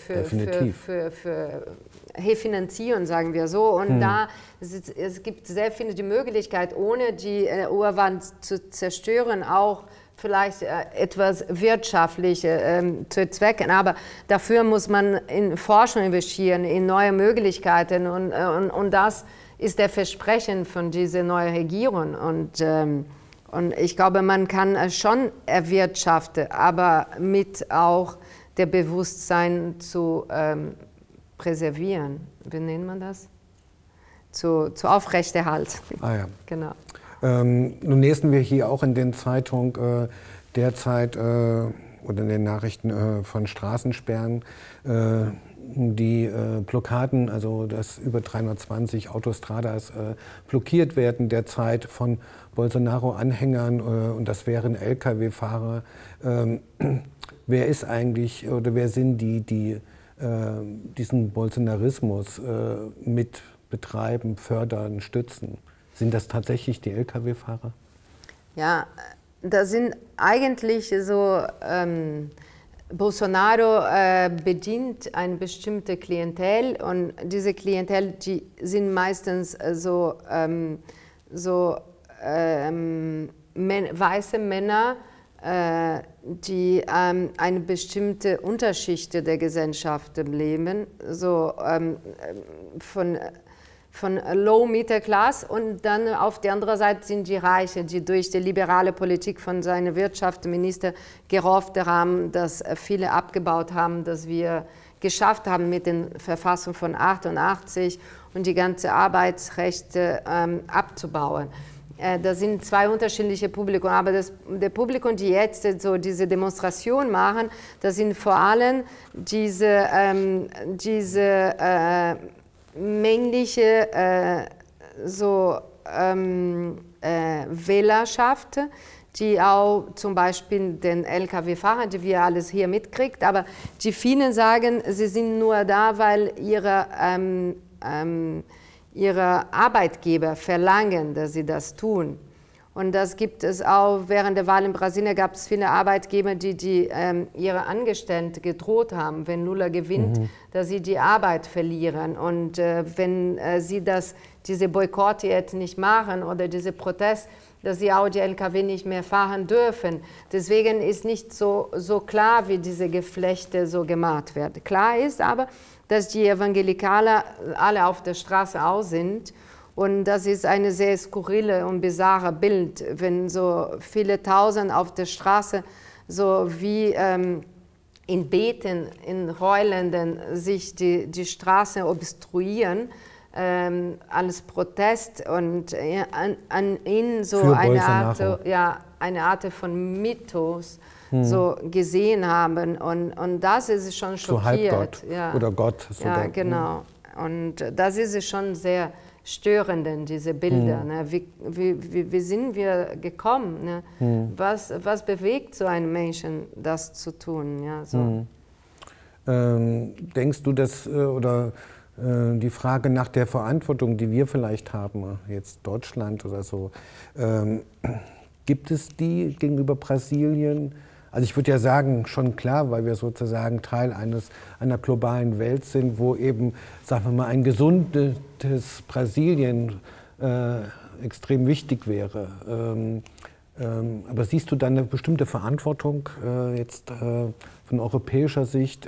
Refinanzieren, sagen wir so. Und es gibt sehr viele die Möglichkeit, ohne die Urwald zu zerstören, auch vielleicht etwas wirtschaftlich zu zwecken. Aber dafür muss man in Forschung investieren, in neue Möglichkeiten. Und das ist der Versprechen von dieser neuen Regierung. Und ich glaube, man kann es schon erwirtschaften, aber mit auch der Bewusstsein zu präservieren. Wie nennt man das? Zu aufrechterhalten. Ah ja. Genau. Nun lesen wir hier auch in den Zeitungen derzeit oder in den Nachrichten von Straßensperren, die Blockaden, also dass über 320 Autostradas blockiert werden derzeit von Bolsonaro-Anhängern und das wären Lkw-Fahrer. Wer ist eigentlich oder wer sind die diesen Bolsonarismus mit betreiben, fördern, stützen? Sind das tatsächlich die Lkw-Fahrer? Ja, das sind eigentlich so, Bolsonaro bedient eine bestimmte Klientel und diese Klientel, die sind meistens weiße Männer, die eine bestimmte Unterschicht der Gesellschaft leben, so von Low Middle Class, und dann auf der anderen Seite sind die Reichen, die durch die liberale Politik von seinem Wirtschaftsminister gehofft haben, dass viele abgebaut haben, dass wir geschafft haben mit der Verfassung von 88 und die ganze Arbeitsrechte abzubauen. Das sind zwei unterschiedliche Publikum, aber der Publikum, die jetzt so diese Demonstration machen, das sind vor allem diese männliche Wählerschaft, die auch zum Beispiel den Lkw-Fahrer, die wir alles hier mitkriegt, aber die vielen sagen, sie sind nur da, weil ihre Arbeitgeber verlangen, dass sie das tun. Und das gibt es auch während der Wahl in Brasilien, gab es viele Arbeitgeber, die ihre Angestellten gedroht haben, wenn Lula gewinnt, dass sie die Arbeit verlieren. Und wenn sie diese Boykott jetzt nicht machen oder diese Protest, dass sie auch die Lkw nicht mehr fahren dürfen. Deswegen ist nicht so klar, wie diese Geflechte so gemacht werden. Klar ist aber, dass die Evangelikalen alle auf der Straße auch sind. Und das ist eine sehr skurrile und bizarre Bild, wenn so viele Tausend auf der Straße so wie in Beeten, in Heulenden sich die Straße obstruieren, als Protest und an ihnen so eine Art von Mythos so gesehen haben. Und das ist schon schockiert. So Halbgott oder Gott. Ja, genau. Und das ist schon sehr störend, diese Bilder. Ne? Wie sind wir gekommen? Ne? Was bewegt so einen Menschen, das zu tun? Ja, so. Denkst du, dass die Frage nach der Verantwortung, die wir vielleicht haben, jetzt Deutschland oder so, gibt es die gegenüber Brasilien? Also ich würde ja sagen, schon klar, weil wir sozusagen Teil einer globalen Welt sind, wo eben, sagen wir mal, ein gesundes Brasilien extrem wichtig wäre. Aber siehst du dann eine bestimmte Verantwortung jetzt von europäischer Sicht,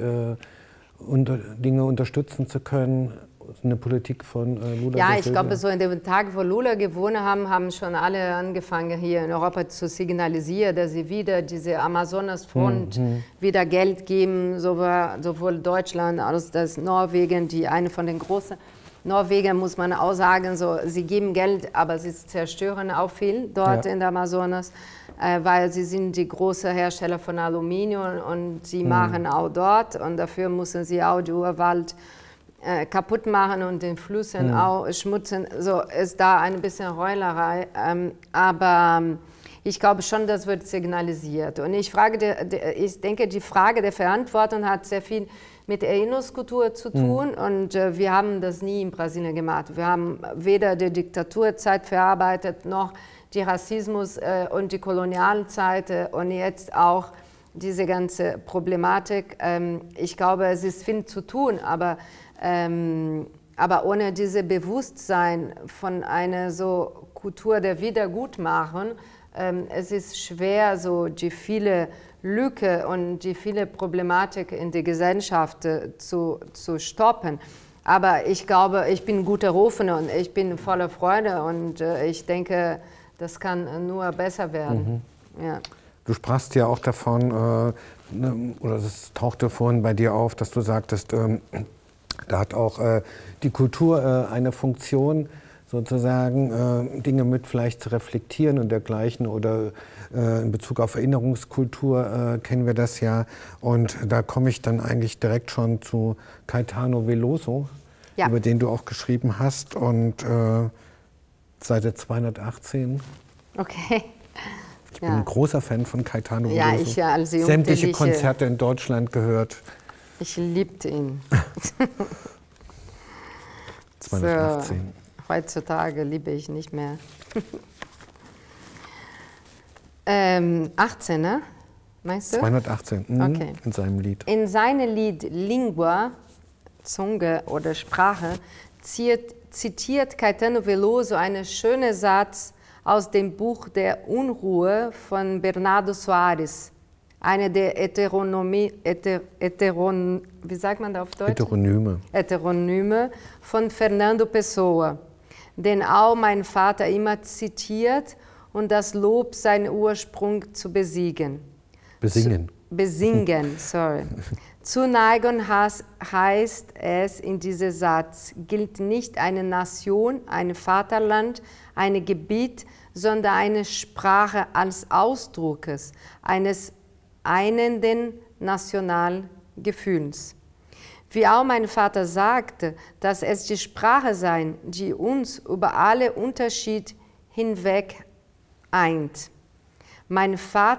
Dinge unterstützen zu können? Eine Politik von Lula? Ja, ich glaube, so in dem Tag, wo Lula gewonnen haben schon alle angefangen, hier in Europa zu signalisieren, dass sie wieder diese Amazonas-Front wieder Geld geben, sowohl Deutschland als auch Norwegen, die eine von den großen. Norwegen muss man auch sagen, so, sie geben Geld, aber sie zerstören auch viel dort in der Amazonas, weil sie sind die großen Hersteller von Aluminium und sie machen auch dort und dafür müssen sie auch den Urwald kaputt machen und den Flüssen auch schmutzen. So ist da ein bisschen Heulerei. Aber Ich glaube schon, das wird signalisiert. Und ich denke, die Frage der Verantwortung hat sehr viel mit Erinnerungskultur zu tun. Und wir haben das nie in Brasilien gemacht. Wir haben weder die Diktaturzeit verarbeitet, noch die Rassismus und die Kolonialzeit und jetzt auch diese ganze Problematik. Ich glaube, es ist viel zu tun, aber ohne dieses Bewusstsein von einer so Kultur der Wiedergutmachung, es ist schwer, so die viele Lücke und die viele Problematik in der Gesellschaft zu stoppen. Aber ich glaube, ich bin guter Rufen und ich bin voller Freude und ich denke, das kann nur besser werden. Ja. Du sprachst ja auch davon, oder es tauchte vorhin bei dir auf, dass du sagtest, da hat auch die Kultur eine Funktion, sozusagen Dinge mit vielleicht zu reflektieren und dergleichen, oder in Bezug auf Erinnerungskultur kennen wir das ja. Und da komme ich dann eigentlich direkt schon zu Caetano Veloso, über den du auch geschrieben hast, und Seite 218. Okay. Ich bin ein großer Fan von Caetano Veloso. Ja, ich als sämtliche Konzerte in Deutschland gehört. Ich liebte ihn. 218. So, heutzutage liebe ich nicht mehr. 18, ne? Meinst du? 218, okay. In seinem Lied. In seinem Lied Lingua, Zunge oder Sprache, zitiert Caetano Veloso einen schönen Satz aus dem Buch der Unruhe von Bernardo Soares, eine der wie sagt man da auf Deutsch? Heteronyme von Fernando Pessoa, den auch mein Vater immer zitiert, und das Lob seinen Ursprung zu besingen. Besingen, sorry. Zuneigung heißt es in diesem Satz, gilt nicht eine Nation, ein Vaterland, ein Gebiet, sondern eine Sprache als Ausdruckes eines einenden Nationalgefühls. Wie auch mein Vater sagte, dass es die Sprache sei, die uns über alle Unterschiede hinweg eint. Mein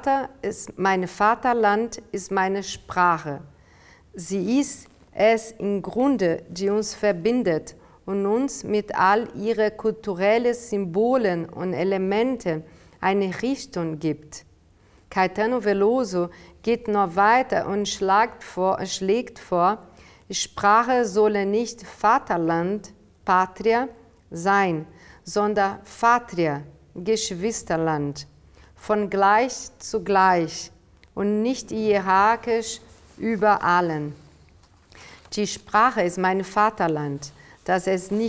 Vaterland ist meine Sprache. Sie ist es im Grunde, die uns verbindet und uns mit all ihren kulturellen Symbolen und Elementen eine Richtung gibt. Caetano Veloso geht noch weiter und schlägt vor, Sprache solle nicht Vaterland, Patria, sein, sondern Patria, Geschwisterland, von gleich zu gleich und nicht hierarchisch über allen. Die Sprache ist mein Vaterland, das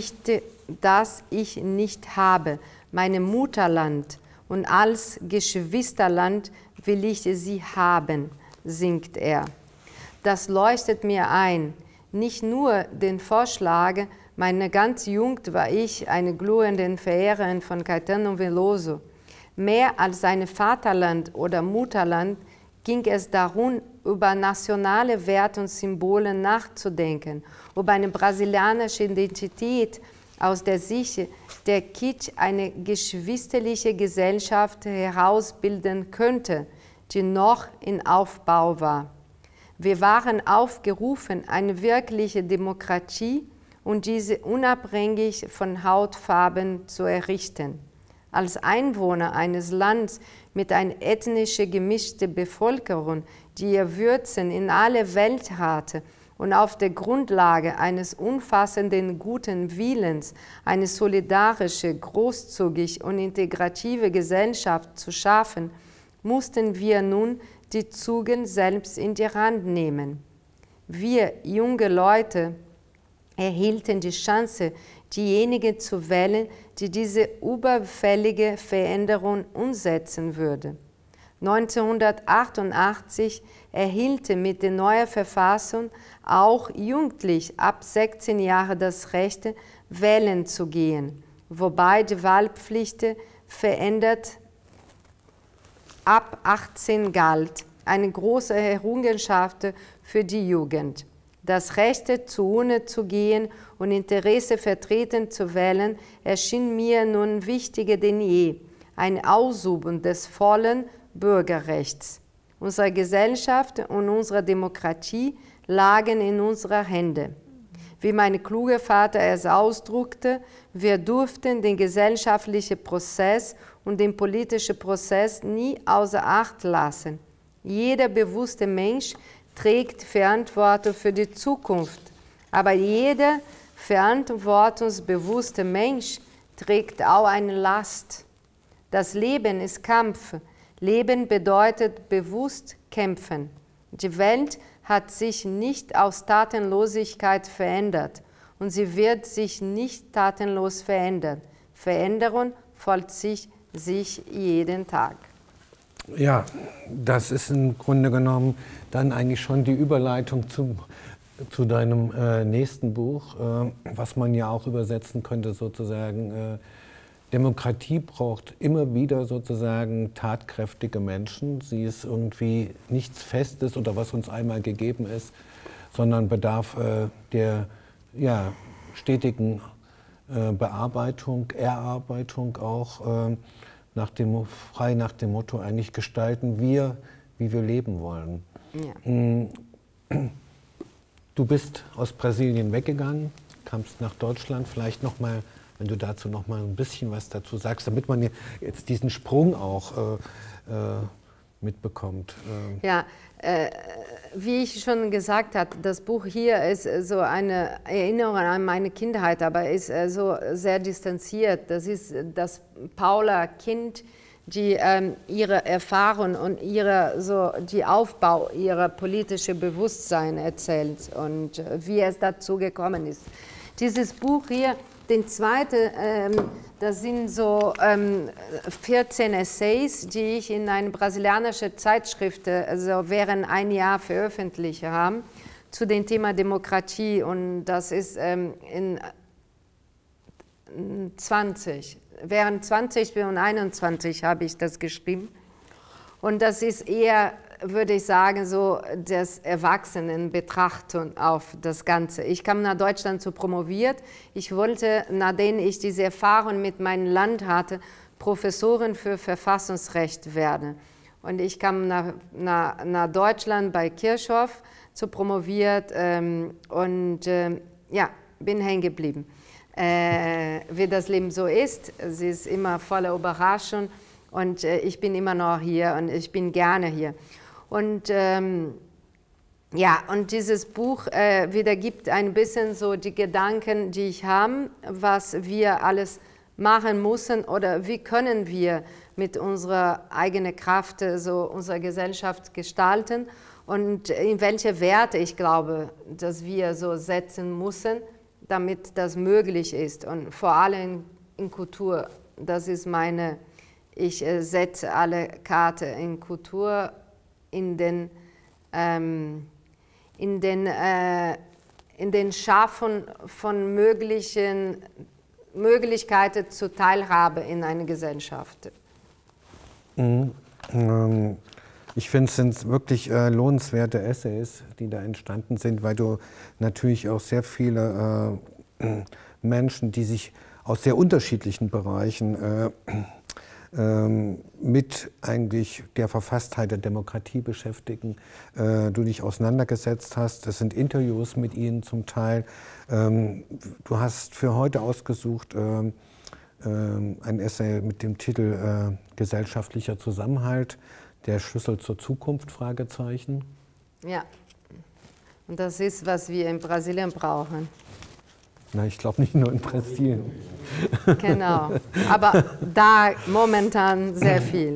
ich nicht habe, mein Mutterland, und als Geschwisterland will ich sie haben, singt er. Das leuchtet mir ein, nicht nur den Vorschlag, meine ganze Jugend war ich eine glühende Verehrerin von Caetano Veloso. Mehr als sein Vaterland oder Mutterland ging es darum, über nationale Werte und Symbole nachzudenken, über eine brasilianische Identität aus der Sicht der Kitsch eine geschwisterliche Gesellschaft herausbilden könnte, die noch in Aufbau war. Wir waren aufgerufen, eine wirkliche Demokratie und diese unabhängig von Hautfarben zu errichten. Als Einwohner eines Landes mit einer ethnisch gemischten Bevölkerung, die ihre Wurzeln in alle Welt hatte und auf der Grundlage eines umfassenden guten Willens eine solidarische, großzügige und integrative Gesellschaft zu schaffen, mussten wir nun die Zügel selbst in die Hand nehmen. Wir, junge Leute, erhielten die Chance, diejenigen zu wählen, die diese überfällige Veränderung umsetzen würde. 1988 erhielten mit der neuen Verfassung auch Jugendliche ab 16 Jahren das Recht, wählen zu gehen, wobei die Wahlpflicht verändert ab 18 galt, eine große Errungenschaft für die Jugend. Das Recht, zur Urne zu gehen und Interesse vertreten zu wählen, erschien mir nun wichtiger denn je. ein Ausüben des vollen Bürgerrechts. Unsere Gesellschaft und unsere Demokratie lagen in unserer Hände. Wie mein kluger Vater es ausdrückte, wir durften den gesellschaftlichen Prozess und den politischen Prozess nie außer Acht lassen. Jeder bewusste Mensch trägt Verantwortung für die Zukunft, aber jeder verantwortungsbewusste Mensch trägt auch eine Last. Das Leben ist Kampf. Leben bedeutet bewusst kämpfen. Die Welt hat sich nicht aus Tatenlosigkeit verändert und sie wird sich nicht tatenlos verändern. Veränderung vollzieht sich jeden Tag. Ja, das ist im Grunde genommen dann eigentlich schon die Überleitung zu deinem nächsten Buch, was man ja auch übersetzen könnte sozusagen. Demokratie braucht immer wieder sozusagen tatkräftige Menschen. Sie ist irgendwie nichts Festes oder was uns einmal gegeben ist, sondern bedarf der stetigen Bearbeitung, Erarbeitung auch, frei nach dem Motto eigentlich gestalten wir, wie wir leben wollen. Ja. Du bist aus Brasilien weggegangen, kamst nach Deutschland, vielleicht noch mal, wenn du dazu noch mal ein bisschen was dazu sagst, damit man jetzt diesen Sprung auch mitbekommt. Ja, wie ich schon gesagt habe, das Buch hier ist so eine Erinnerung an meine Kindheit, aber ist so sehr distanziert. Das ist das Paula Kind, die ihre Erfahrung und die Aufbau ihrer politischen Bewusstsein erzählt und wie es dazu gekommen ist. Dieses Buch hier, den zweiten, das sind so 14 Essays, die ich in einer brasilianischen Zeitschrift also während ein Jahr veröffentlicht habe, zu dem Thema Demokratie. Und das ist während 20 und 21 habe ich das geschrieben. Und das ist eher, würde ich sagen, so das Erwachsenenbetrachtung auf das Ganze. Ich kam nach Deutschland zu promoviert. Ich wollte, nachdem ich diese Erfahrung mit meinem Land hatte, Professorin für Verfassungsrecht werden. Und ich kam nach Deutschland bei Kirchhoff zu promoviert und ja, bin hängen geblieben. Wie das Leben so ist, es ist immer voller Überraschung und ich bin immer noch hier und ich bin gerne hier. Und ja, und dieses Buch wiedergibt ein bisschen so die Gedanken, die ich habe, was wir alles machen müssen oder wie können wir mit unserer eigenen Kraft so unsere Gesellschaft gestalten und in welche Werte ich glaube, dass wir so setzen müssen, damit das möglich ist und vor allem in Kultur. Das ist ich setze alle Karten in Kultur, in den Schaffen von Möglichkeiten zur Teilhabe in einer Gesellschaft. Ich finde, es sind wirklich lohnenswerte Essays, die da entstanden sind, weil du natürlich auch sehr viele Menschen, die sich aus sehr unterschiedlichen Bereichen mit eigentlich der Verfasstheit der Demokratie beschäftigen, du dich auseinandergesetzt hast. Das sind Interviews mit ihnen zum Teil. Du hast für heute ausgesucht ein Essay mit dem Titel Gesellschaftlicher Zusammenhalt, der Schlüssel zur Zukunft, Fragezeichen. Ja, und das ist, was wir in Brasilien brauchen. Na, ich glaube nicht nur in Brasilien. Genau, aber da momentan sehr viel.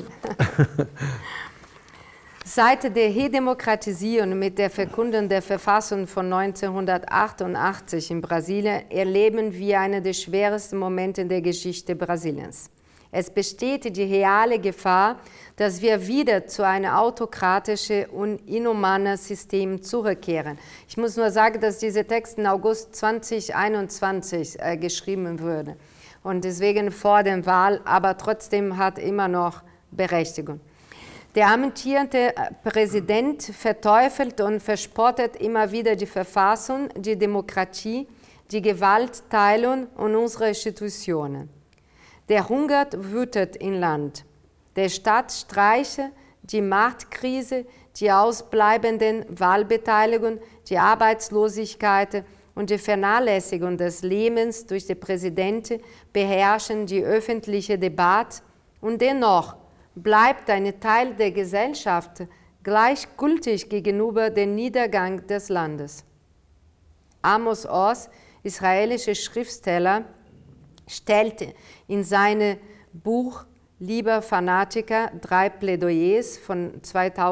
Seit der Redemokratisierung mit der Verkündung der Verfassung von 1988 in Brasilien erleben wir einen der schwersten Momente der Geschichte Brasiliens. Es besteht die reale Gefahr, dass wir wieder zu einem autokratischen und inhumanen System zurückkehren. Ich muss nur sagen, dass dieser Text im August 2021 geschrieben wurde und deswegen vor der Wahl, aber trotzdem hat immer noch Berechtigung. Der amtierende Präsident verteufelt und verspottet immer wieder die Verfassung, die Demokratie, die Gewaltteilung und unsere Institutionen. Der Hunger wütet im Land. Der Staatsstreiche, die Machtkrise, die ausbleibenden Wahlbeteiligungen, die Arbeitslosigkeit und die Vernachlässigung des Lebens durch die Präsidenten beherrschen die öffentliche Debatte und dennoch bleibt ein Teil der Gesellschaft gleichgültig gegenüber dem Niedergang des Landes. Amos Oz, israelischer Schriftsteller, stellte in seinem Buch Lieber Fanatiker, 3 Plädoyers von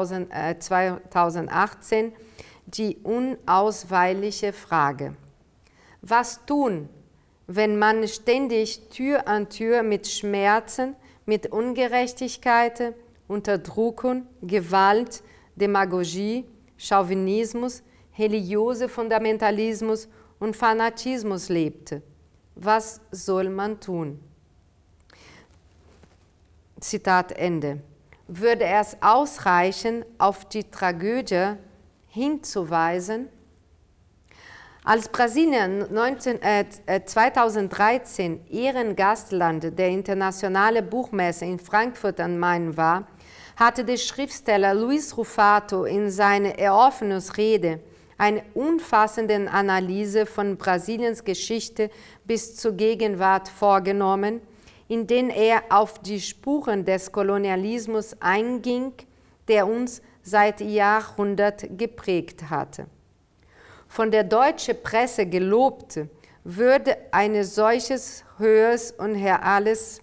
2018 die unausweichliche Frage: Was tun, wenn man ständig Tür an Tür mit Schmerzen, mit Ungerechtigkeit, Unterdrückung, Gewalt, Demagogie, Chauvinismus, religiöser Fundamentalismus und Fanatismus lebte? Was soll man tun? Zitat Ende. Würde es ausreichen, auf die Tragödie hinzuweisen? Als Brasilien 2013 Ehrengastland der Internationalen Buchmesse in Frankfurt am Main war, hatte der Schriftsteller Luis Rufato in seiner Eröffnungsrede eine umfassende Analyse von Brasiliens Geschichte bis zur Gegenwart vorgenommen, in denen er auf die Spuren des Kolonialismus einging, der uns seit Jahrhunderten geprägt hatte. Von der deutschen Presse gelobt würde ein solches höheres und reales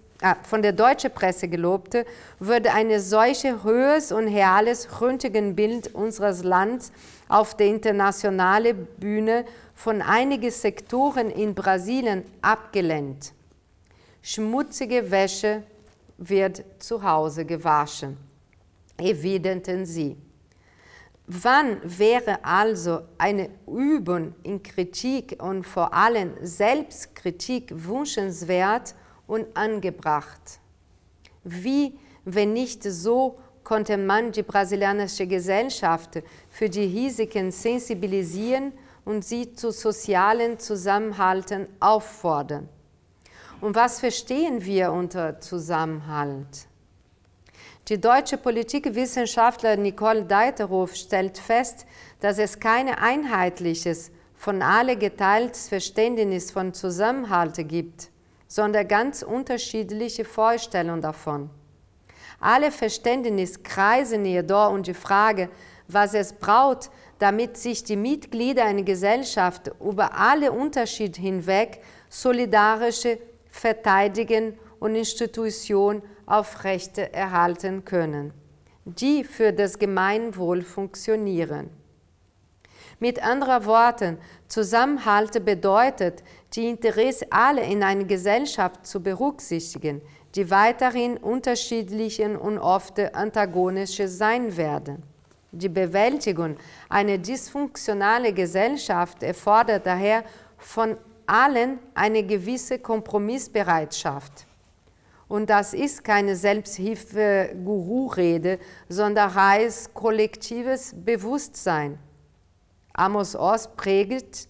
Röntgenbild unseres Landes auf der internationalen Bühne von einigen Sektoren in Brasilien abgelehnt. Schmutzige Wäsche wird zu Hause gewaschen, erwiderten sie. Wann wäre also eine Übung in Kritik und vor allem Selbstkritik wünschenswert und angebracht? Wie, wenn nicht so, konnte man die brasilianische Gesellschaft für die Risiken sensibilisieren und sie zu sozialen Zusammenhalten auffordern? Und was verstehen wir unter Zusammenhalt? Die deutsche Politikwissenschaftlerin Nicole Deiterhoff stellt fest, dass es kein einheitliches, von allen geteiltes Verständnis von Zusammenhalt gibt, sondern ganz unterschiedliche Vorstellungen davon. Alle Verständnisse kreisen jedoch um die Frage, was es braucht, damit sich die Mitglieder einer Gesellschaft über alle Unterschiede hinweg solidarisch verteidigen und Institutionen aufrecht erhalten können, die für das Gemeinwohl funktionieren. Mit anderen Worten, Zusammenhalt bedeutet, die Interessen aller in einer Gesellschaft zu berücksichtigen, die weiterhin unterschiedlichen und oft antagonisch sein werden. Die Bewältigung einer dysfunktionalen Gesellschaft erfordert daher von allen eine gewisse Kompromissbereitschaft. Und das ist keine Selbsthilfe-Guru-Rede, sondern reines kollektives Bewusstsein. Amos Oz predigt,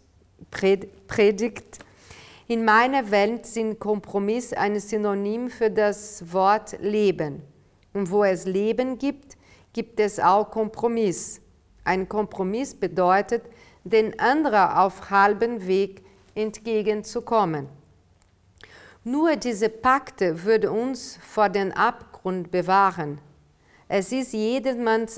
in meiner Welt sind Kompromiss ein Synonym für das Wort Leben. Und wo es Leben gibt, gibt es auch Kompromiss. Ein Kompromiss bedeutet, den anderen auf halbem Weg entgegenzukommen. Nur diese Pakte würde uns vor dem Abgrund bewahren. Es ist jedermanns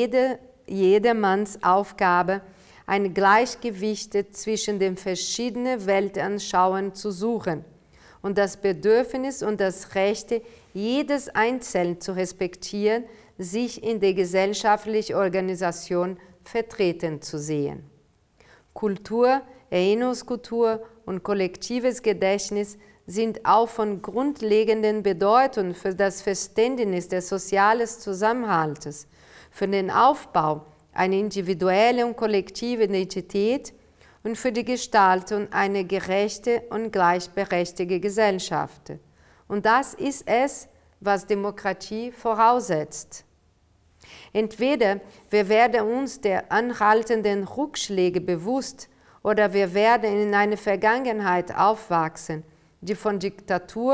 Aufgabe, ein Gleichgewicht zwischen den verschiedenen Weltanschauungen zu suchen und das Bedürfnis und das Recht jedes Einzelnen zu respektieren, sich in der gesellschaftlichen Organisation vertreten zu sehen. Kultur, Erinnerungskultur und kollektives Gedächtnis sind auch von grundlegender Bedeutung für das Verständnis des sozialen Zusammenhalts, für den Aufbau einer individuellen und kollektiven Identität und für die Gestaltung einer gerechten und gleichberechtigten Gesellschaft. Und das ist es, was Demokratie voraussetzt. Entweder wir werden uns der anhaltenden Rückschläge bewusst oder wir werden in einer Vergangenheit aufwachsen, die von Diktatur,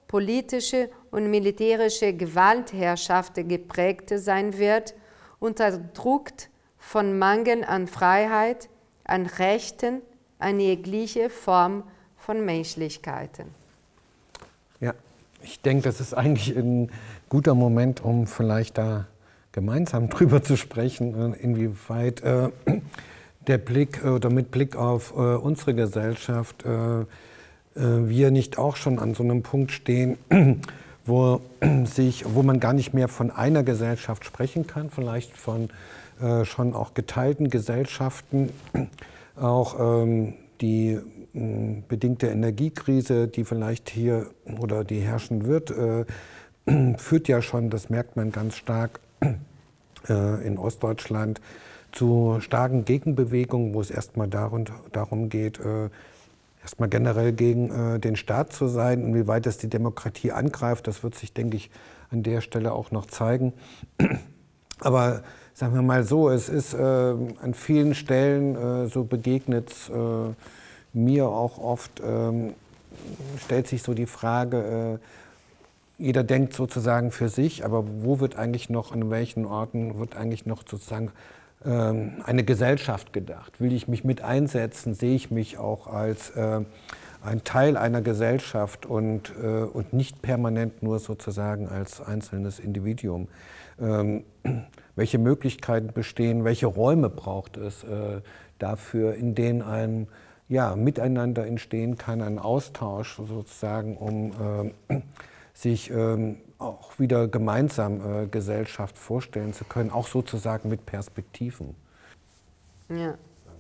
politische und militärische Gewaltherrschaft geprägt sein wird, unterdrückt von Mangel an Freiheit, an Rechten, an jegliche Form von Menschlichkeiten. Ja, ich denke, das ist eigentlich ein guter Moment, um vielleicht da gemeinsam drüber zu sprechen, inwieweit der Blick oder mit Blick auf unsere Gesellschaft wir nicht auch schon an so einem Punkt stehen, wo man gar nicht mehr von einer Gesellschaft sprechen kann, vielleicht von schon auch geteilten Gesellschaften, auch die bedingte Energiekrise, die vielleicht hier oder die herrschen wird, führt ja schon, das merkt man ganz stark in Ostdeutschland, zu starken Gegenbewegungen, wo es erstmal darum geht, erstmal generell gegen den Staat zu sein. Inwieweit das die Demokratie angreift, das wird sich, denke ich, an der Stelle auch noch zeigen. Aber sagen wir mal so, es ist an vielen Stellen, so begegnet mir auch oft, stellt sich so die Frage, jeder denkt sozusagen für sich, aber wo wird eigentlich noch, an welchen Orten wird eigentlich noch sozusagen eine Gesellschaft gedacht? Will ich mich mit einsetzen? Sehe ich mich auch als ein Teil einer Gesellschaft und nicht permanent nur sozusagen als einzelnes Individuum? Welche Möglichkeiten bestehen? Welche Räume braucht es dafür, in denen ein Miteinander entstehen kann, ein Austausch sozusagen, um sich auch wieder gemeinsam Gesellschaft vorstellen zu können, auch sozusagen mit Perspektiven. Ja.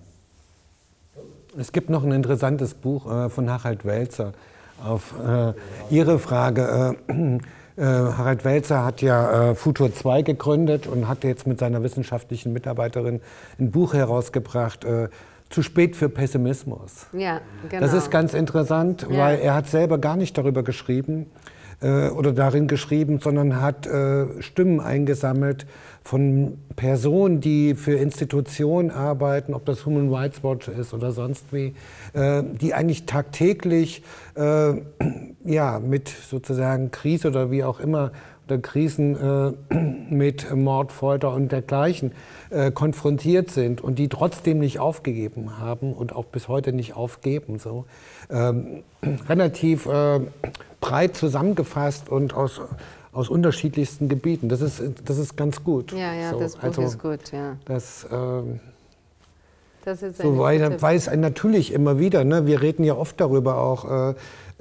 Es gibt noch ein interessantes Buch von Harald Welzer auf Ihre Frage. Harald Welzer hat ja Futur 2 gegründet und hat jetzt mit seiner wissenschaftlichen Mitarbeiterin ein Buch herausgebracht, Zu spät für Pessimismus. Ja, genau. Das ist ganz interessant, weil er hat selber gar nicht darüber geschrieben, oder darin geschrieben, sondern hat Stimmen eingesammelt von Personen, die für Institutionen arbeiten, ob das Human Rights Watch ist oder sonst wie, die eigentlich tagtäglich mit sozusagen Krise oder wie auch immer, oder Krisen mit Mord, Folter und dergleichen konfrontiert sind und die trotzdem nicht aufgegeben haben und auch bis heute nicht aufgeben. So. Relativ breit zusammengefasst und aus unterschiedlichsten Gebieten. Das ist ganz gut. Ja, so, das Buch ist gut, ja. Das ist so weiß ein natürlich immer wieder, ne? Wir reden ja oft darüber auch,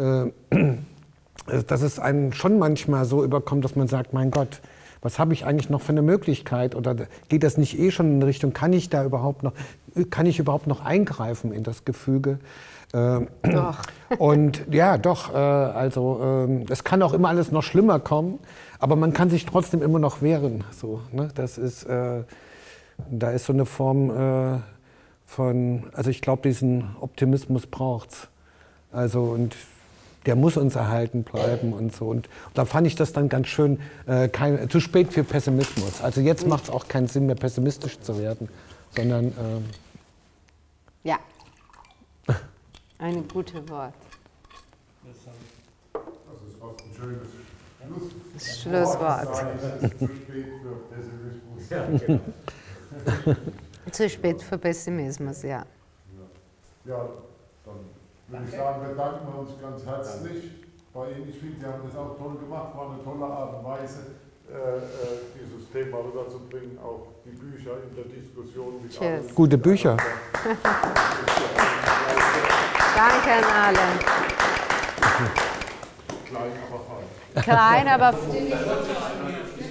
dass es einen schon manchmal so überkommt, dass man sagt, mein Gott, was habe ich eigentlich noch für eine Möglichkeit? Oder geht das nicht eh schon in Richtung, kann ich überhaupt noch eingreifen in das Gefüge? Doch. Und ja, doch, es kann auch immer alles noch schlimmer kommen, aber man kann sich trotzdem immer noch wehren. So, ne? Das ist, da ist so eine Form also ich glaube, diesen Optimismus braucht's. Also und der muss uns erhalten bleiben und so. Und da fand ich das dann ganz schön, zu spät für Pessimismus. Also jetzt macht es auch keinen Sinn mehr, pessimistisch zu werden, sondern... ja, ein gutes Wort. Das ist fast ein schönes Schlusswort. Zu spät für Pessimismus. Ja, genau. Zu spät für Pessimismus, ja. Ja, dann würde ich sagen, bedanken wir uns ganz herzlich bei Ihnen. Ich finde, Sie haben das auch toll gemacht, war eine tolle Art und Weise, dieses Thema rüberzubringen, auch die Bücher in der Diskussion mit allen. Gute Bücher. Danke an alle. Klein, aber fein. Klein, aber